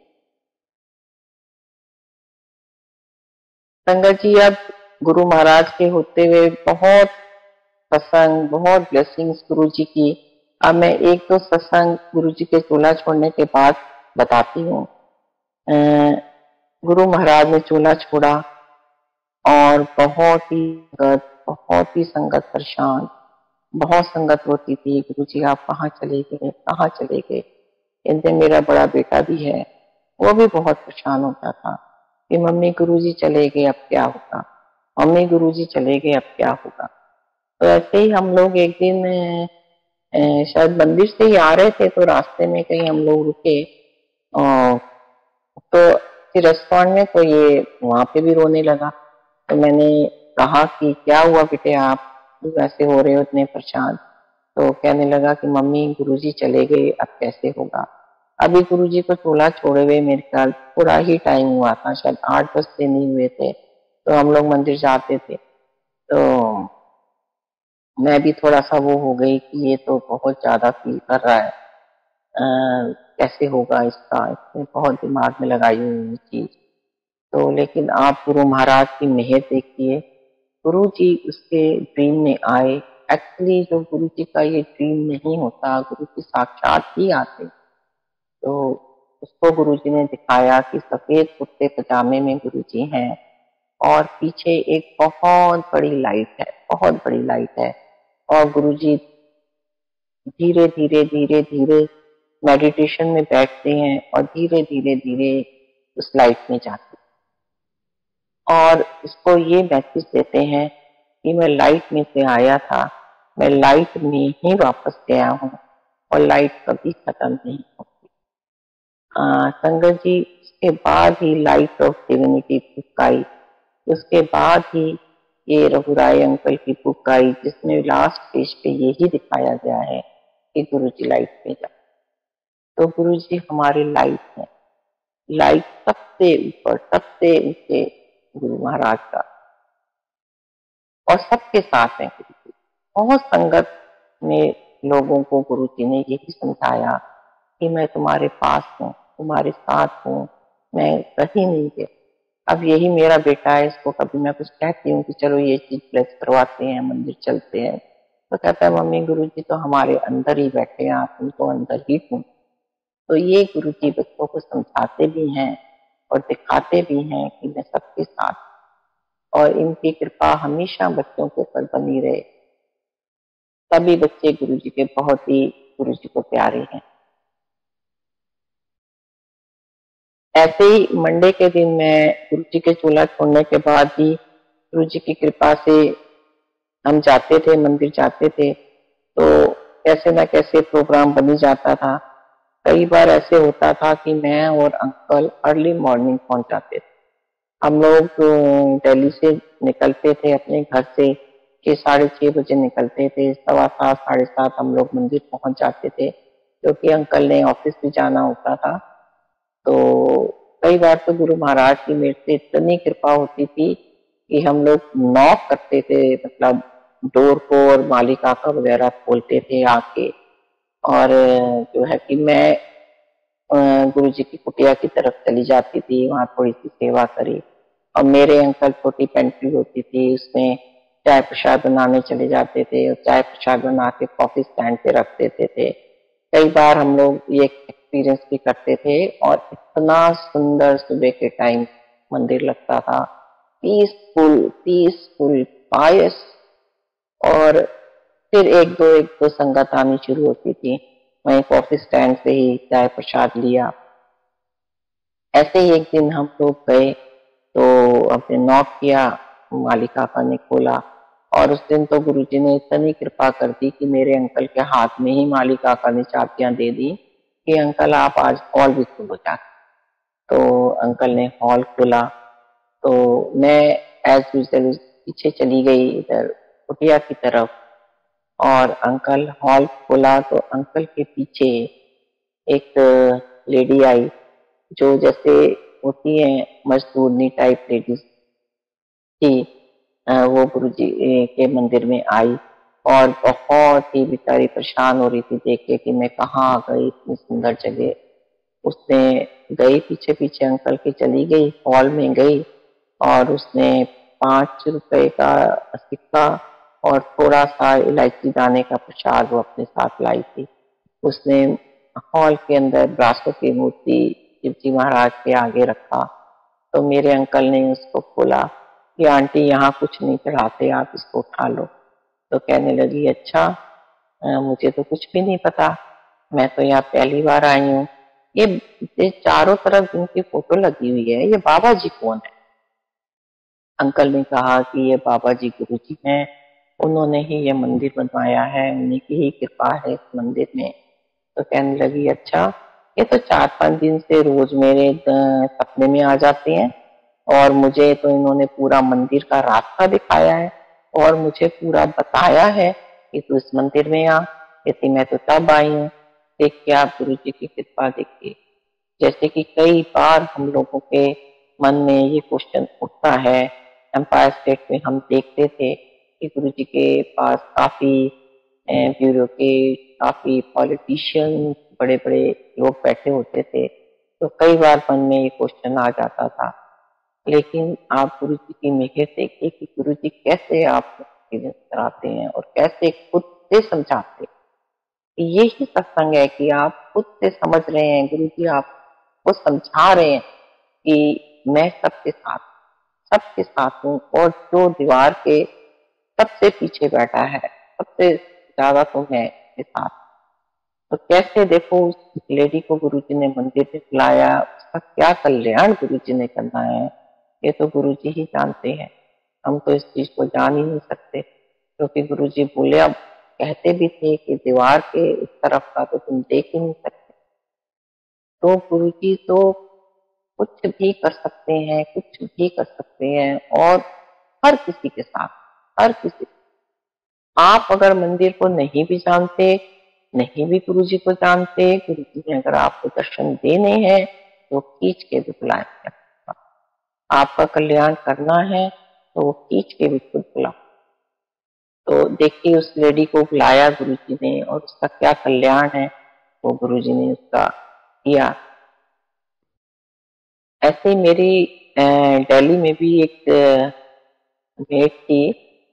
संगत जी अब गुरु महाराज के होते हुए बहुत सत्संग, बहुत ब्लेसिंग्स गुरु जी की। अब मैं एक दो सत्संग गुरु जी के चोला छोड़ने के बाद बताती हूँ। गुरु महाराज ने चोला छोड़ा और बहुत ही संगत, बहुत ही संगत परेशान, बहुत संगत होती थी। गुरु जी आप कहाँ चले गए, कहाँ चले गए। इनसे मेरा बड़ा बेटा भी है, वो भी बहुत परेशान होता था कि मम्मी गुरुजी चले गए अब क्या होगा, मम्मी गुरुजी चले गए अब क्या होगा। तो ऐसे ही हम लोग एक दिन शायद मंदिर से ही आ रहे थे तो रास्ते में कहीं हम लोग रुके और तो रेस्टोरेंट में, तो ये वहां पे भी रोने लगा। तो मैंने कहा कि क्या हुआ बेटे, आप ऐसे हो रहे हो इतने परेशान। तो कहने लगा कि मम्मी गुरुजी चले गए अब कैसे होगा। अभी गुरुजी को चूल्हा छोड़े हुए मेरे ख्याल थोड़ा ही टाइम हुआ था, शायद आठ दस दिन नहीं हुए थे, तो हम लोग मंदिर जाते थे। तो मैं भी थोड़ा सा वो हो गई कि ये तो बहुत ज्यादा फील कर रहा है, आ, कैसे होगा इसका, इसने बहुत दिमाग में लगाई हुई चीज। तो लेकिन आप गुरु महाराज की मेहर देखिए, गुरु जी उसके ड्रीम में आए। एक्चुअली जो गुरु जी का ये ड्रीम नहीं होता, गुरु जी साक्षात ही आते। तो उसको गुरु जी ने दिखाया कि सफेद कुर्ते पजामे में गुरु जी हैं और पीछे एक बहुत बड़ी लाइट है, बहुत बड़ी लाइट है, और गुरु जी धीरे धीरे धीरे धीरे मेडिटेशन में बैठते हैं और धीरे धीरे धीरे उस लाइट में जाते हैं और इसको ये मैसेज देते हैं कि मैं लाइट में से आया था, मैं लाइट में ही वापस गया हूँ और लाइट कभी खत्म नहीं होती। संगत जी, उसके बाद ही लाइट ऑफ डिविनिटी बुक आई, उसके बाद ही ये रघुराय अंकल की बुक आई, जिसमें लास्ट पेज पे यही दिखाया गया है कि गुरु जी लाइट में जाए। तो गुरु जी हमारी लाइट है, लाइट सबसे ऊपर, सबसे ऊंचे गुरु महाराज का, और सबके साथ है गुरु जी। बहुत संगत में लोगों को गुरु जी ने यही समझाया कि मैं तुम्हारे पास हूँ, तुम्हारे साथ हूँ, मैं कहीं नहीं गया। अब यही मेरा बेटा है, इसको कभी मैं कुछ कहती हूँ कि चलो ये चीज प्लेस करवाते हैं, मंदिर चलते हैं, तो कहता है मम्मी गुरु जी तो हमारे अंदर ही बैठे हैं, आप उनको अंदर ही हूँ। तो ये गुरु जी बच्चों को समझाते भी हैं और दिखाते भी हैं कि मैं सबके साथ, और इनकी कृपा हमेशा बच्चों के ऊपर बनी रहे। सभी बच्चे गुरु जी के बहुत ही गुरु जी को प्यारे हैं। ऐसे ही मंडे के दिन मैं गुरु जी के चूल्हा छोड़ने के बाद ही गुरु जी की कृपा से हम जाते थे, मंदिर जाते थे, तो कैसे ना कैसे प्रोग्राम बन जाता था। कई बार ऐसे होता था कि मैं और अंकल अर्ली मॉर्निंग पहुंच जाते थे। हम लोग दिल्ली से निकलते थे अपने घर से, छह साढ़े छह बजे निकलते थे, सवा सात साढ़े सात हम लोग मंदिर पहुंच जाते थे, क्योंकि अंकल ने ऑफिस भी जाना होता था। तो कई बार तो गुरु महाराज की मेरे से इतनी कृपा होती थी कि हम लोग नॉक करते थे, मतलब डोर को, और माली काका वगैरह खोलते थे आके, और जो है कि मैं गुरु जी की कुटिया की तरफ चली जाती थी, वहां थोड़ी सी सेवा करी। और मेरे अंकल छोटी पेंट्री होती थी, उसमें चाय प्रसाद बनाने चले जाते थे और चाय प्रसाद बना के कॉफी स्टैंड पे रख देते थे। कई बार हम लोग ये एक्सपीरियंस भी करते थे, और इतना सुंदर सुबह के टाइम मंदिर लगता था, पीसफुल पीसफुल पायस। और फिर एक दो एक दो संगत आनी शुरू होती थी, वहीं कॉफी स्टैंड से ही चाय प्रसाद लिया। ऐसे ही एक दिन हम लोग गए तो हमने नॉक किया, माली काका ने खोला, और उस दिन तो गुरुजी ने इतनी कृपा कर दी कि मेरे अंकल के हाथ में ही माली काका ने चाबियां दे दी कि अंकल आप आज हॉल भी खोलो जाके। तो अंकल ने हॉल खोला, तो मैं एज यूजुअल पीछे चली गई इधर कुटिया की तरफ, और अंकल हॉल खोला तो अंकल के पीछे एक लेडी आई, जो जैसे होती है मजदूरनी टाइप लेडीज थी, वो गुरुजी के मंदिर में आई और बहुत ही बेचारी परेशान हो रही थी देख के कि मैं कहाँ आ गई इतनी सुंदर जगह। उसने गई पीछे पीछे अंकल के, चली गई हॉल में गई, और उसने पांच रुपए का सिक्का और थोड़ा सा इलायची दाने का प्रसाद वो अपने साथ लाई थी। उसने हॉल के अंदर ब्रासो की मूर्ति शिव जी महाराज के आगे रखा, तो मेरे अंकल ने उसको खोला कि आंटी यहाँ कुछ नहीं चढ़ाते, आप इसको उठा लो। तो कहने लगी अच्छा, आ, मुझे तो कुछ भी नहीं पता, मैं तो यहाँ पहली बार आई हूँ। ये, ये चारों तरफ जिनकी फोटो लगी हुई है, ये बाबा जी कौन है? अंकल ने कहा कि ये बाबा जी गुरु जी हैं, उन्होंने ही ये मंदिर बनवाया है, उन्हीं की ही कृपा है इस मंदिर में। तो कहने लगी अच्छा, ये तो चार पांच दिन से रोज मेरे सपने में आ जाते हैं, और मुझे तो इन्होंने पूरा मंदिर का रास्ता दिखाया है और मुझे पूरा बताया है कि तू इस मंदिर में आ। कहती मैं तो तब आई हूँ, देखिए, आप गुरु जी की कृपा देखिए। जैसे कि कई बार हम लोगों के मन में ये क्वेश्चन उठता है, एम्पायर स्टेट में हम देखते थे कि गुरु जी के पास काफी ब्यूरोक्रेट, काफी पॉलिटिशियन, बड़े बड़े लोग बैठे होते थे। तो कई बार मन में ये क्वेश्चन आ जाता था, लेकिन आप गुरु जी की मेहर देखिए कि गुरु जी कैसे आपको एक्सपीरियंस कराते हैं और कैसे खुद से समझाते हैं। यही सत्संग है कि आप खुद से समझ रहे हैं, गुरु जी आपको समझा रहे हैं कि मैं सबके साथ सबके साथ हूँ, और जो दीवार के सबसे पीछे बैठा है, सबसे ज्यादा तो मैं के साथ। तो कैसे देखो, उस लेडी को गुरुजी ने मंदिर में बुलाया, उसका क्या कल्याण गुरुजी ने करना है, ये तो गुरुजी ही जानते हैं। हम तो इस चीज को जान ही नहीं सकते, क्योंकि गुरुजी बोले, अब कहते भी थे कि दीवार के उस तरफ का तो तुम देख ही नहीं सकते। तो गुरुजी तो कुछ भी कर सकते हैं, कुछ भी कर सकते हैं, और हर किसी के साथ, हर किसी। आप अगर मंदिर को नहीं भी जानते, नहीं भी गुरुजी को जानते, गुरुजी ने अगर आपको दर्शन देने हैं तो खींच के भी बुलाएंगे। आपका कल्याण करना है तो वो खींच के भी खुद बुलाओ। तो देखिए, उस लेडी को बुलाया गुरुजी ने, और उसका क्या कल्याण है वो गुरुजी ने उसका किया। ऐसे ही मेरी दिल्ली में भी एक मेट थी,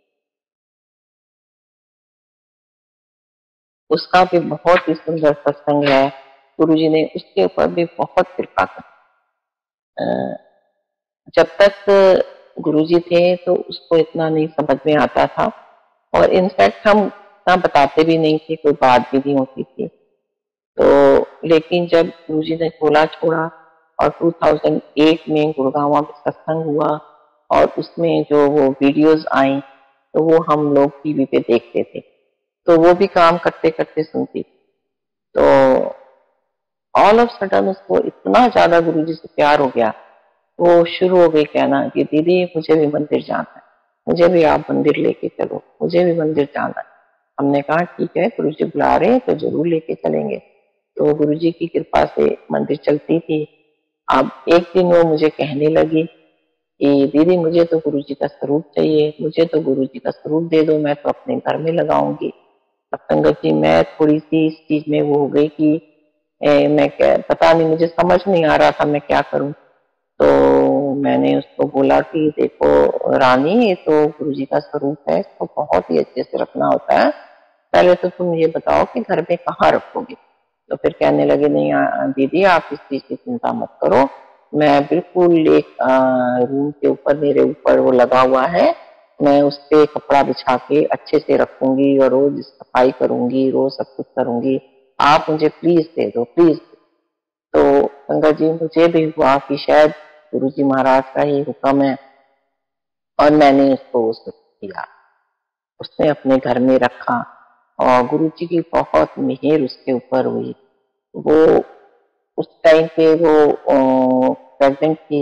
उसका भी बहुत ही सुंदर सत्संग है। गुरुजी ने उसके ऊपर भी बहुत कृपा की। जब तक गुरुजी थे तो उसको इतना नहीं समझ में आता था, और इनफैक्ट हम इतना बताते भी नहीं थे, कोई बात भी नहीं होती थी। तो लेकिन जब गुरुजी ने खोला छोड़ा और दो हज़ार आठ में गुड़गांव में सत्संग हुआ, और उसमें जो वो वीडियोस आई तो वो हम लोग टीवी पे देखते थे, तो वो भी काम करते करते सुनती। तो ऑल ऑफ सडन उसको इतना ज्यादा गुरुजी से प्यार हो गया, वो शुरू हो गई कहना कि दीदी मुझे भी मंदिर जाना है, मुझे भी आप मंदिर लेके चलो, मुझे भी मंदिर जाना है। हमने कहा ठीक है, गुरुजी बुला रहे हैं तो जरूर लेके चलेंगे। तो गुरुजी की कृपा से मंदिर चलती थी। अब एक दिन वो मुझे कहने लगी कि दीदी मुझे तो गुरुजी का स्वरूप चाहिए, मुझे तो गुरुजी का स्वरूप दे दो, मैं तो अपने घर में लगाऊंगी। अब संगत जी, मैं थोड़ी सी इस चीज में वो हो गई कि ए, मैं क्या, पता नहीं, मुझे समझ नहीं आ रहा था मैं क्या करूं। तो मैंने उसको बोला कि देखो रानी, ये तो गुरुजी का स्वरूप है, इसको बहुत ही अच्छे से रखना होता है, पहले तो तुम ये बताओ कि घर में कहाँ रखोगे। तो फिर कहने लगे, नहीं दीदी आप इस चीज की चिंता मत करो, मैं बिल्कुल एक रूम के ऊपर, मेरे ऊपर वो लगा हुआ है, मैं उस पे कपड़ा बिछा के अच्छे से रखूंगी और रोज सफाई करूंगी, रोज सब कुछ करूंगी, आप मुझे प्लीज दे दो, प्लीज। तो संगत जी, मुझे भी हुआ कि शायद गुरुजी महाराज का ही हुक्म है, और मैंने उसको किया, उसने अपने घर में रखा, और गुरुजी की बहुत मेहर उसके ऊपर हुई। वो उस टाइम पे वो प्रेग्नेंट थी,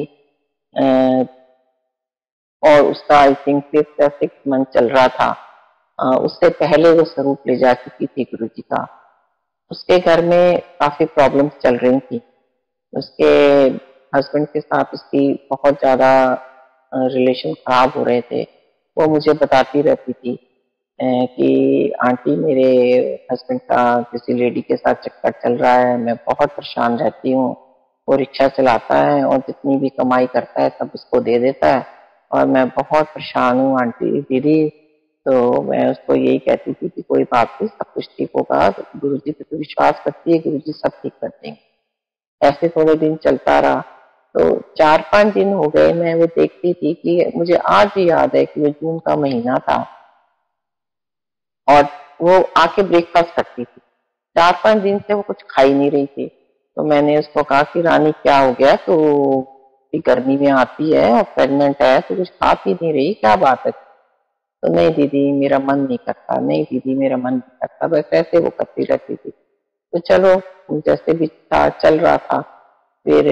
और उसका आई थिंक फिफ्थ या सिक्स मंथ चल रहा था। आ, उससे पहले वो स्वरूप ले जा चुकी थी गुरुजी का। उसके घर में काफी प्रॉब्लम्स चल रही थी, उसके हस्बैंड के साथ उसकी बहुत ज्यादा रिलेशन खराब हो रहे थे। वो मुझे बताती रहती थी कि आंटी मेरे हस्बैंड का किसी लेडी के साथ चक्कर चल रहा है, मैं बहुत परेशान रहती हूँ, वो रिक्शा चलाता है और जितनी भी कमाई करता है सब उसको दे देता है, और मैं बहुत परेशान हूँ आंटी दीदी। तो मैं उसको यही कहती थी कि कोई बात नहीं, सब कुछ ठीक होगा, गुरुजी पे तो विश्वास करती है, गुरुजी सब ठीक कर देंगे। ऐसे थोड़े दिन चलता रहा। तो चार पांच दिन हो गए, मैं वो देखती थी कि मुझे आज भी याद है कि वो जून का महीना था, और वो आके ब्रेकफास्ट करती थी। चार पांच दिन से वो कुछ खा ही नहीं रही थी। तो मैंने उसको कहा कि रानी क्या हो गया, तो गर्मी में आती है और प्रेग्नेंट है तो कुछ खा पी नहीं रही, क्या बात है। तो नहीं दीदी मेरा मन नहीं करता, नहीं दीदी मेरा मन नहीं करता, बस ऐसे वो करती रहती थी। तो चलो जैसे भी था चल रहा था। फिर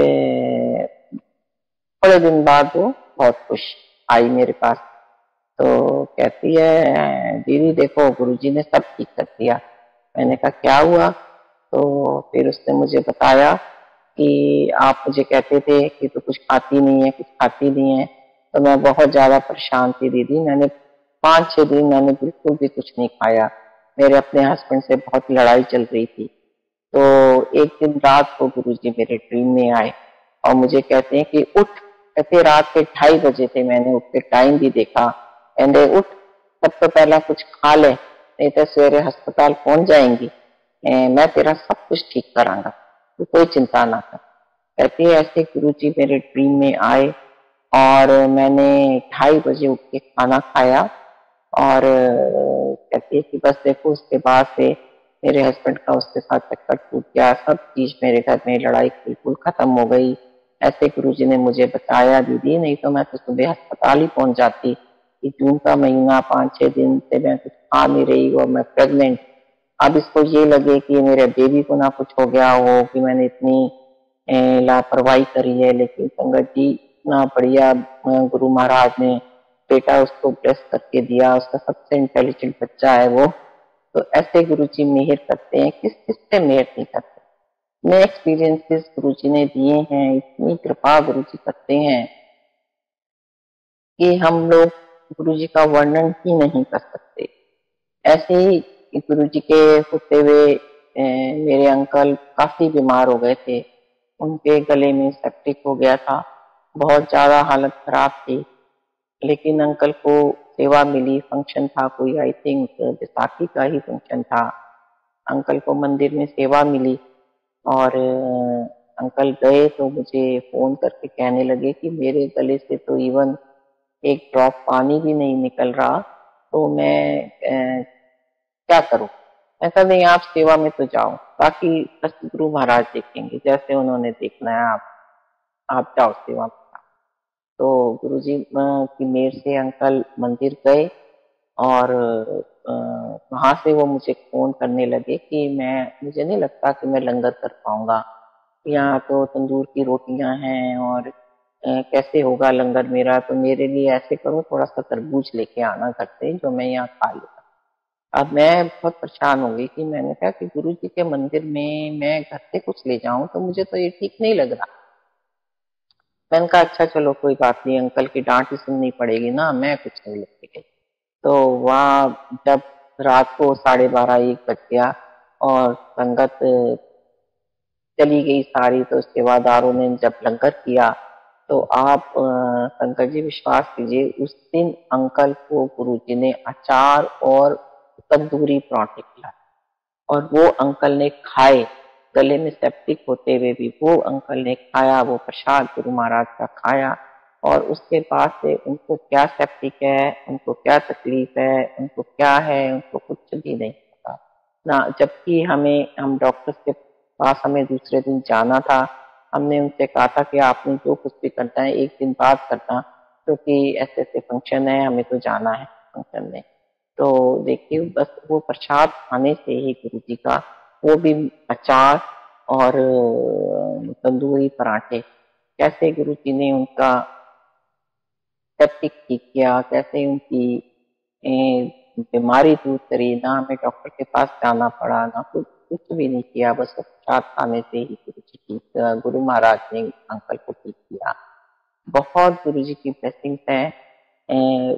थोड़े दिन बाद वो बहुत खुश आई मेरे पास। तो कहती है दीदी देखो गुरुजी ने सब ठीक कर दिया। मैंने कहा क्या हुआ। तो फिर उसने मुझे बताया कि आप मुझे कहते थे कि तो कुछ खाती नहीं है कुछ खाती नहीं है। तो मैं बहुत ज़्यादा परेशान थी दीदी। मैंने पाँच छः दिन मैंने बिल्कुल भी कुछ नहीं खाया। मेरे अपने हस्बैंड से बहुत लड़ाई चल रही थी। तो एक दिन रात को गुरुजी मेरे ड्रीम में आए और मुझे कहते हैं कि उठ। कहते रात के ढाई बजे थे, मैंने उठ के टाइम भी देखा। कहते उठ, सब तो पहला कुछ खा ले, नहीं तो सवेरे अस्पताल पहुंच जाएंगी। ए, मैं तेरा सब कुछ ठीक करांगा, तू कोई चिंता ना कर। कहते ऐसे गुरुजी मेरे ड्रीम में आए और मैंने ढाई बजे उठ के खाना खाया। और कहती है कि बस देखो उसके बाद से मेरे हस्बैंड का उसके साथ चक्कर टूट गया, सब चीज मेरे घर में लड़ाई बिल्कुल खत्म हो गई। ऐसे गुरुजी ने मुझे बचाया दीदी, नहीं तो मैं तो सुबह अस्पताल ही पहुंच जाती। कि जून का महीना, पाँच छह दिन से मैं कुछ खा नहीं रही और मैं प्रेग्नेंट। अब इसको ये लगे कि मेरे बेबी को ना कुछ हो गया हो कि मैंने इतनी लापरवाही करी है। लेकिन संगत जी इतना बढ़िया गुरु महाराज ने बेटा उसको ब्लेस करके दिया, उसका सबसे इंटेलिजेंट बच्चा है वो। तो ऐसे गुरुजी मेहर करते हैं, किस किस पे मेहर नहीं करते। नए एक्सपीरियंसेस गुरुजी ने दिए हैं, इतनी कृपा गुरुजी करते हैं कि हम लोग गुरुजी का वर्णन ही नहीं कर सकते। ऐसे ही गुरुजी के होते हुए मेरे अंकल काफी बीमार हो गए थे। उनके गले में सेप्टिक हो गया था, बहुत ज्यादा हालत खराब थी। लेकिन अंकल को सेवा मिली, फंक्शन था कोई, आई थिंक बैसाखी का ही फंक्शन था। अंकल को मंदिर में सेवा मिली और अंकल गए तो मुझे फोन करके कहने लगे कि मेरे गले से तो इवन एक ड्रॉप पानी भी नहीं निकल रहा, तो मैं ए, क्या करूं। ऐसा नहीं, आप सेवा में तो जाओ, बाकी गुरु महाराज देखेंगे, जैसे उन्होंने देखना है आप आप जाओ सेवा में। तो गुरुजी की मेहर से अंकल मंदिर गए और वहां से वो मुझे फोन करने लगे कि मैं मुझे नहीं लगता कि मैं लंगर कर पाऊंगा, यहाँ तो तंदूर की रोटियां हैं और कैसे होगा लंगर मेरा। तो मेरे लिए ऐसे करो, थोड़ा सा तरबूज लेके आना घर से, जो मैं यहाँ खा लूंगा। अब मैं बहुत परेशान हो गई कि मैंने कहा कि गुरुजी के मंदिर में मैं घर से कुछ ले जाऊं तो मुझे तो ये ठीक नहीं लग रहा। मैंने कहा अच्छा चलो कोई बात नहीं, अंकल की डांट ही सुननी पड़ेगी ना, मैं कुछ नहीं लेके गई। तो वहाँ जब रात को साढ़े बारह एक बज गया और संगत चली गई सारी, तो सेवादारों ने जब लंगर किया तो आप शंकर जी विश्वास कीजिए, उस दिन अंकल को गुरुजी ने अचार और तंदूरी पराठे खिलाए और वो अंकल ने खाए। गले में सेप्टिक होते हुए भी वो अंकल ने खाया, वो प्रसाद गुरु महाराज का खाया। और उसके बाद से उनको क्या सेप्टिक है, उनको क्या तकलीफ है, उनको क्या है, उनको कुछ भी नहीं पता ना। जबकि हमें हम डॉक्टर के पास हमें दूसरे दिन जाना था, हमने उनसे कहा था कि आपने जो कुछ भी करना है एक दिन बाद करना, क्योंकि ऐसे ऐसे फंक्शन है, हमें तो जाना है फंक्शन में। तो देखिए बस वो प्रसाद खाने से ही गुरु जी का, वो भी अचार और तंदूरी पराठे, कैसे गुरु जी ने उनका सेप्टिक ठीक किया, कैसे उनकी बीमारी दूर करी। ना हमें डॉक्टर के पास जाना पड़ा, ना कुछ कुछ भी नहीं किया, बस प्रसाद खाने से ही गुरु जी ठीक, गुरु महाराज ने अंकल को ठीक किया। बहुत गुरु जी की ब्लेसिंग्स हैं।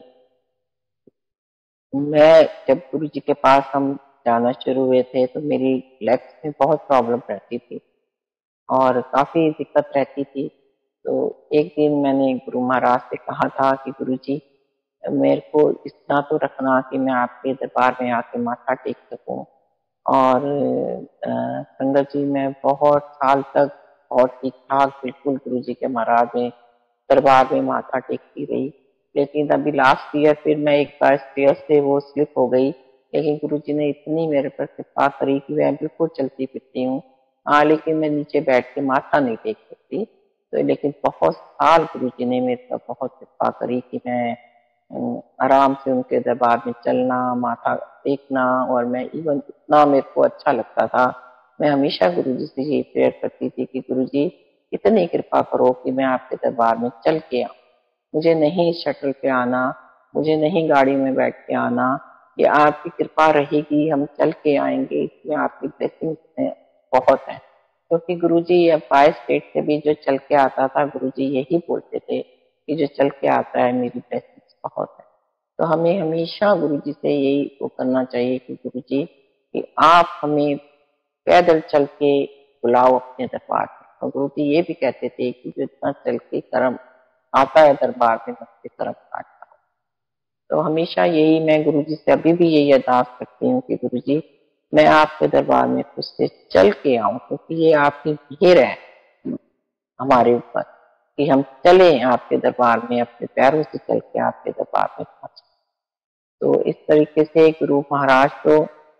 मैं जब गुरु जी के पास हम जाना शुरू हुए थे तो मेरी लेग्स में बहुत प्रॉब्लम रहती थी और काफी दिक्कत रहती थी। तो एक दिन मैंने गुरु महाराज से कहा था कि गुरु जी मेरे को इतना तो रखना कि मैं आपके दरबार में आके माथा टेक सकूं। और संगत जी मैं बहुत साल तक बहुत ठीक ठाक बिल्कुल गुरु जी के महाराज में दरबार में माथा टेकती रही। लेकिन अभी लास्ट ईयर फिर मैं एक बार स्टेयर से वो स्लिप हो गई, लेकिन गुरुजी ने इतनी मेरे पर कृपा करी कि मैं बिल्कुल चलती फिरती हूँ। हाँ, लेकिन मैं नीचे बैठ के माथा नहीं टेक सकती। तो लेकिन बहुत साल गुरुजी ने मेरे पर बहुत कृपा करी कि मैं आराम से उनके दरबार में चलना, माथा टेकना। और मैं इवन इतना मेरे को अच्छा लगता था, मैं हमेशा गुरुजी से ये प्रेयर करती थी कि गुरुजी इतनी कृपा करो कि मैं आपके दरबार में चल के आऊं, मुझे नहीं शटल पे आना, मुझे नहीं गाड़ी में बैठ के आना, ये आपकी कृपा रहेगी, हम चल के आएंगे, इसमें आपकी ब्लेसिंग्स हैं। बहुत है, क्योंकि तो गुरुजी एम्पायर स्टेट से भी जो चल के आता था, गुरुजी यही बोलते थे कि जो चल के आता है मेरी ब्लेसिंग्स बहुत है। तो हमें हमेशा गुरुजी से यही वो करना चाहिए कि गुरुजी कि आप हमें पैदल चल के बुलाओ अपने दरबार में। और गुरुजी ये भी कहते थे कि जो इतना चल के कर्म आता है दरबार में, उसके कर्म काटता हो। तो हमेशा यही मैं गुरुजी से अभी भी यही अरदास करती हूँ कि गुरुजी मैं आपके दरबार में खुद से चल के आऊं, क्योंकि ये आपकी मेहर है हमारे ऊपर कि हम चले आपके दरबार में, अपने पैरों से चल के आपके दरबार में पहुंचे। तो इस तरीके से गुरु महाराज तो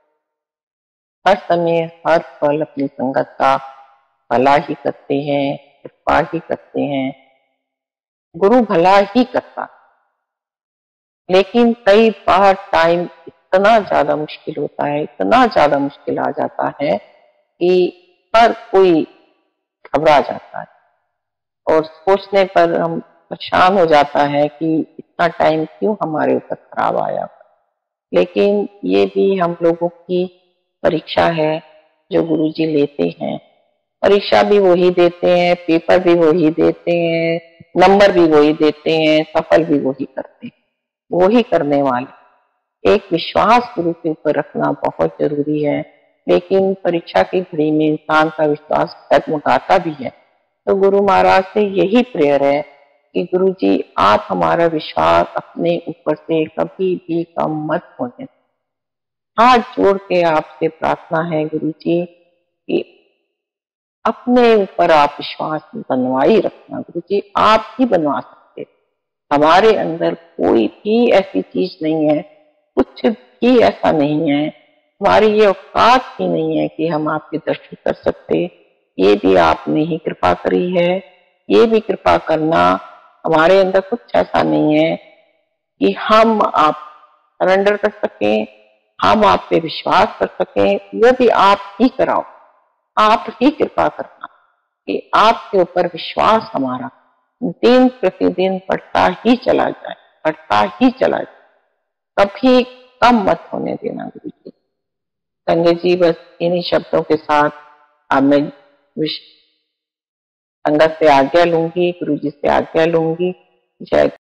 हर समय हर पल अपनी संगत का भला ही करते हैं, कृपा ही करते हैं। गुरु भला ही करता, लेकिन कई बार टाइम इतना ज्यादा मुश्किल होता है, इतना ज्यादा मुश्किल आ जाता है कि हर कोई घबरा जाता है और सोचने पर हम परेशान हो जाता है कि इतना टाइम क्यों हमारे ऊपर खराब आया। लेकिन ये भी हम लोगों की परीक्षा है जो गुरुजी लेते हैं। परीक्षा भी वही देते हैं, पेपर भी वही देते हैं, नंबर भी वही देते हैं, सफल भी वही करते हैं, वही करने वाले। एक विश्वास गुरु के ऊपर रखना बहुत जरूरी है, लेकिन परीक्षा की घड़ी में इंसान का विश्वास डगमगाता भी है। तो गुरु महाराज से यही प्रेयर है कि गुरुजी आप हमारा विश्वास अपने ऊपर से कभी भी कम मत होने। हाथ जोड़ के आपसे प्रार्थना है गुरुजी कि अपने ऊपर आप विश्वास बनवाई रखना। गुरुजी आप ही बनवा सकते, हमारे अंदर कोई भी ऐसी चीज नहीं है, कुछ भी ऐसा नहीं है, हमारी ये औकात ही नहीं है कि हम आपके दर्शन कर सकते। ये भी आपने ही कृपा करी है। ये भी कृपा करना, हमारे अंदर कुछ ऐसा नहीं है कि हम आप सरेंडर कर सकें, हम आप पे विश्वास कर सकें। वो भी आप ही कराओ, आप ही कृपा करना कि आपके ऊपर विश्वास हमारा दिन प्रतिदिन बढ़ता ही चला जाए, बढ़ता ही चला जाए, कभी कम मत होने देना गुरु जी। संगत जी, बस इन्हीं शब्दों के साथ अब मैं संगत से आज्ञा लूंगी, गुरु जी से आज्ञा लूंगी। जय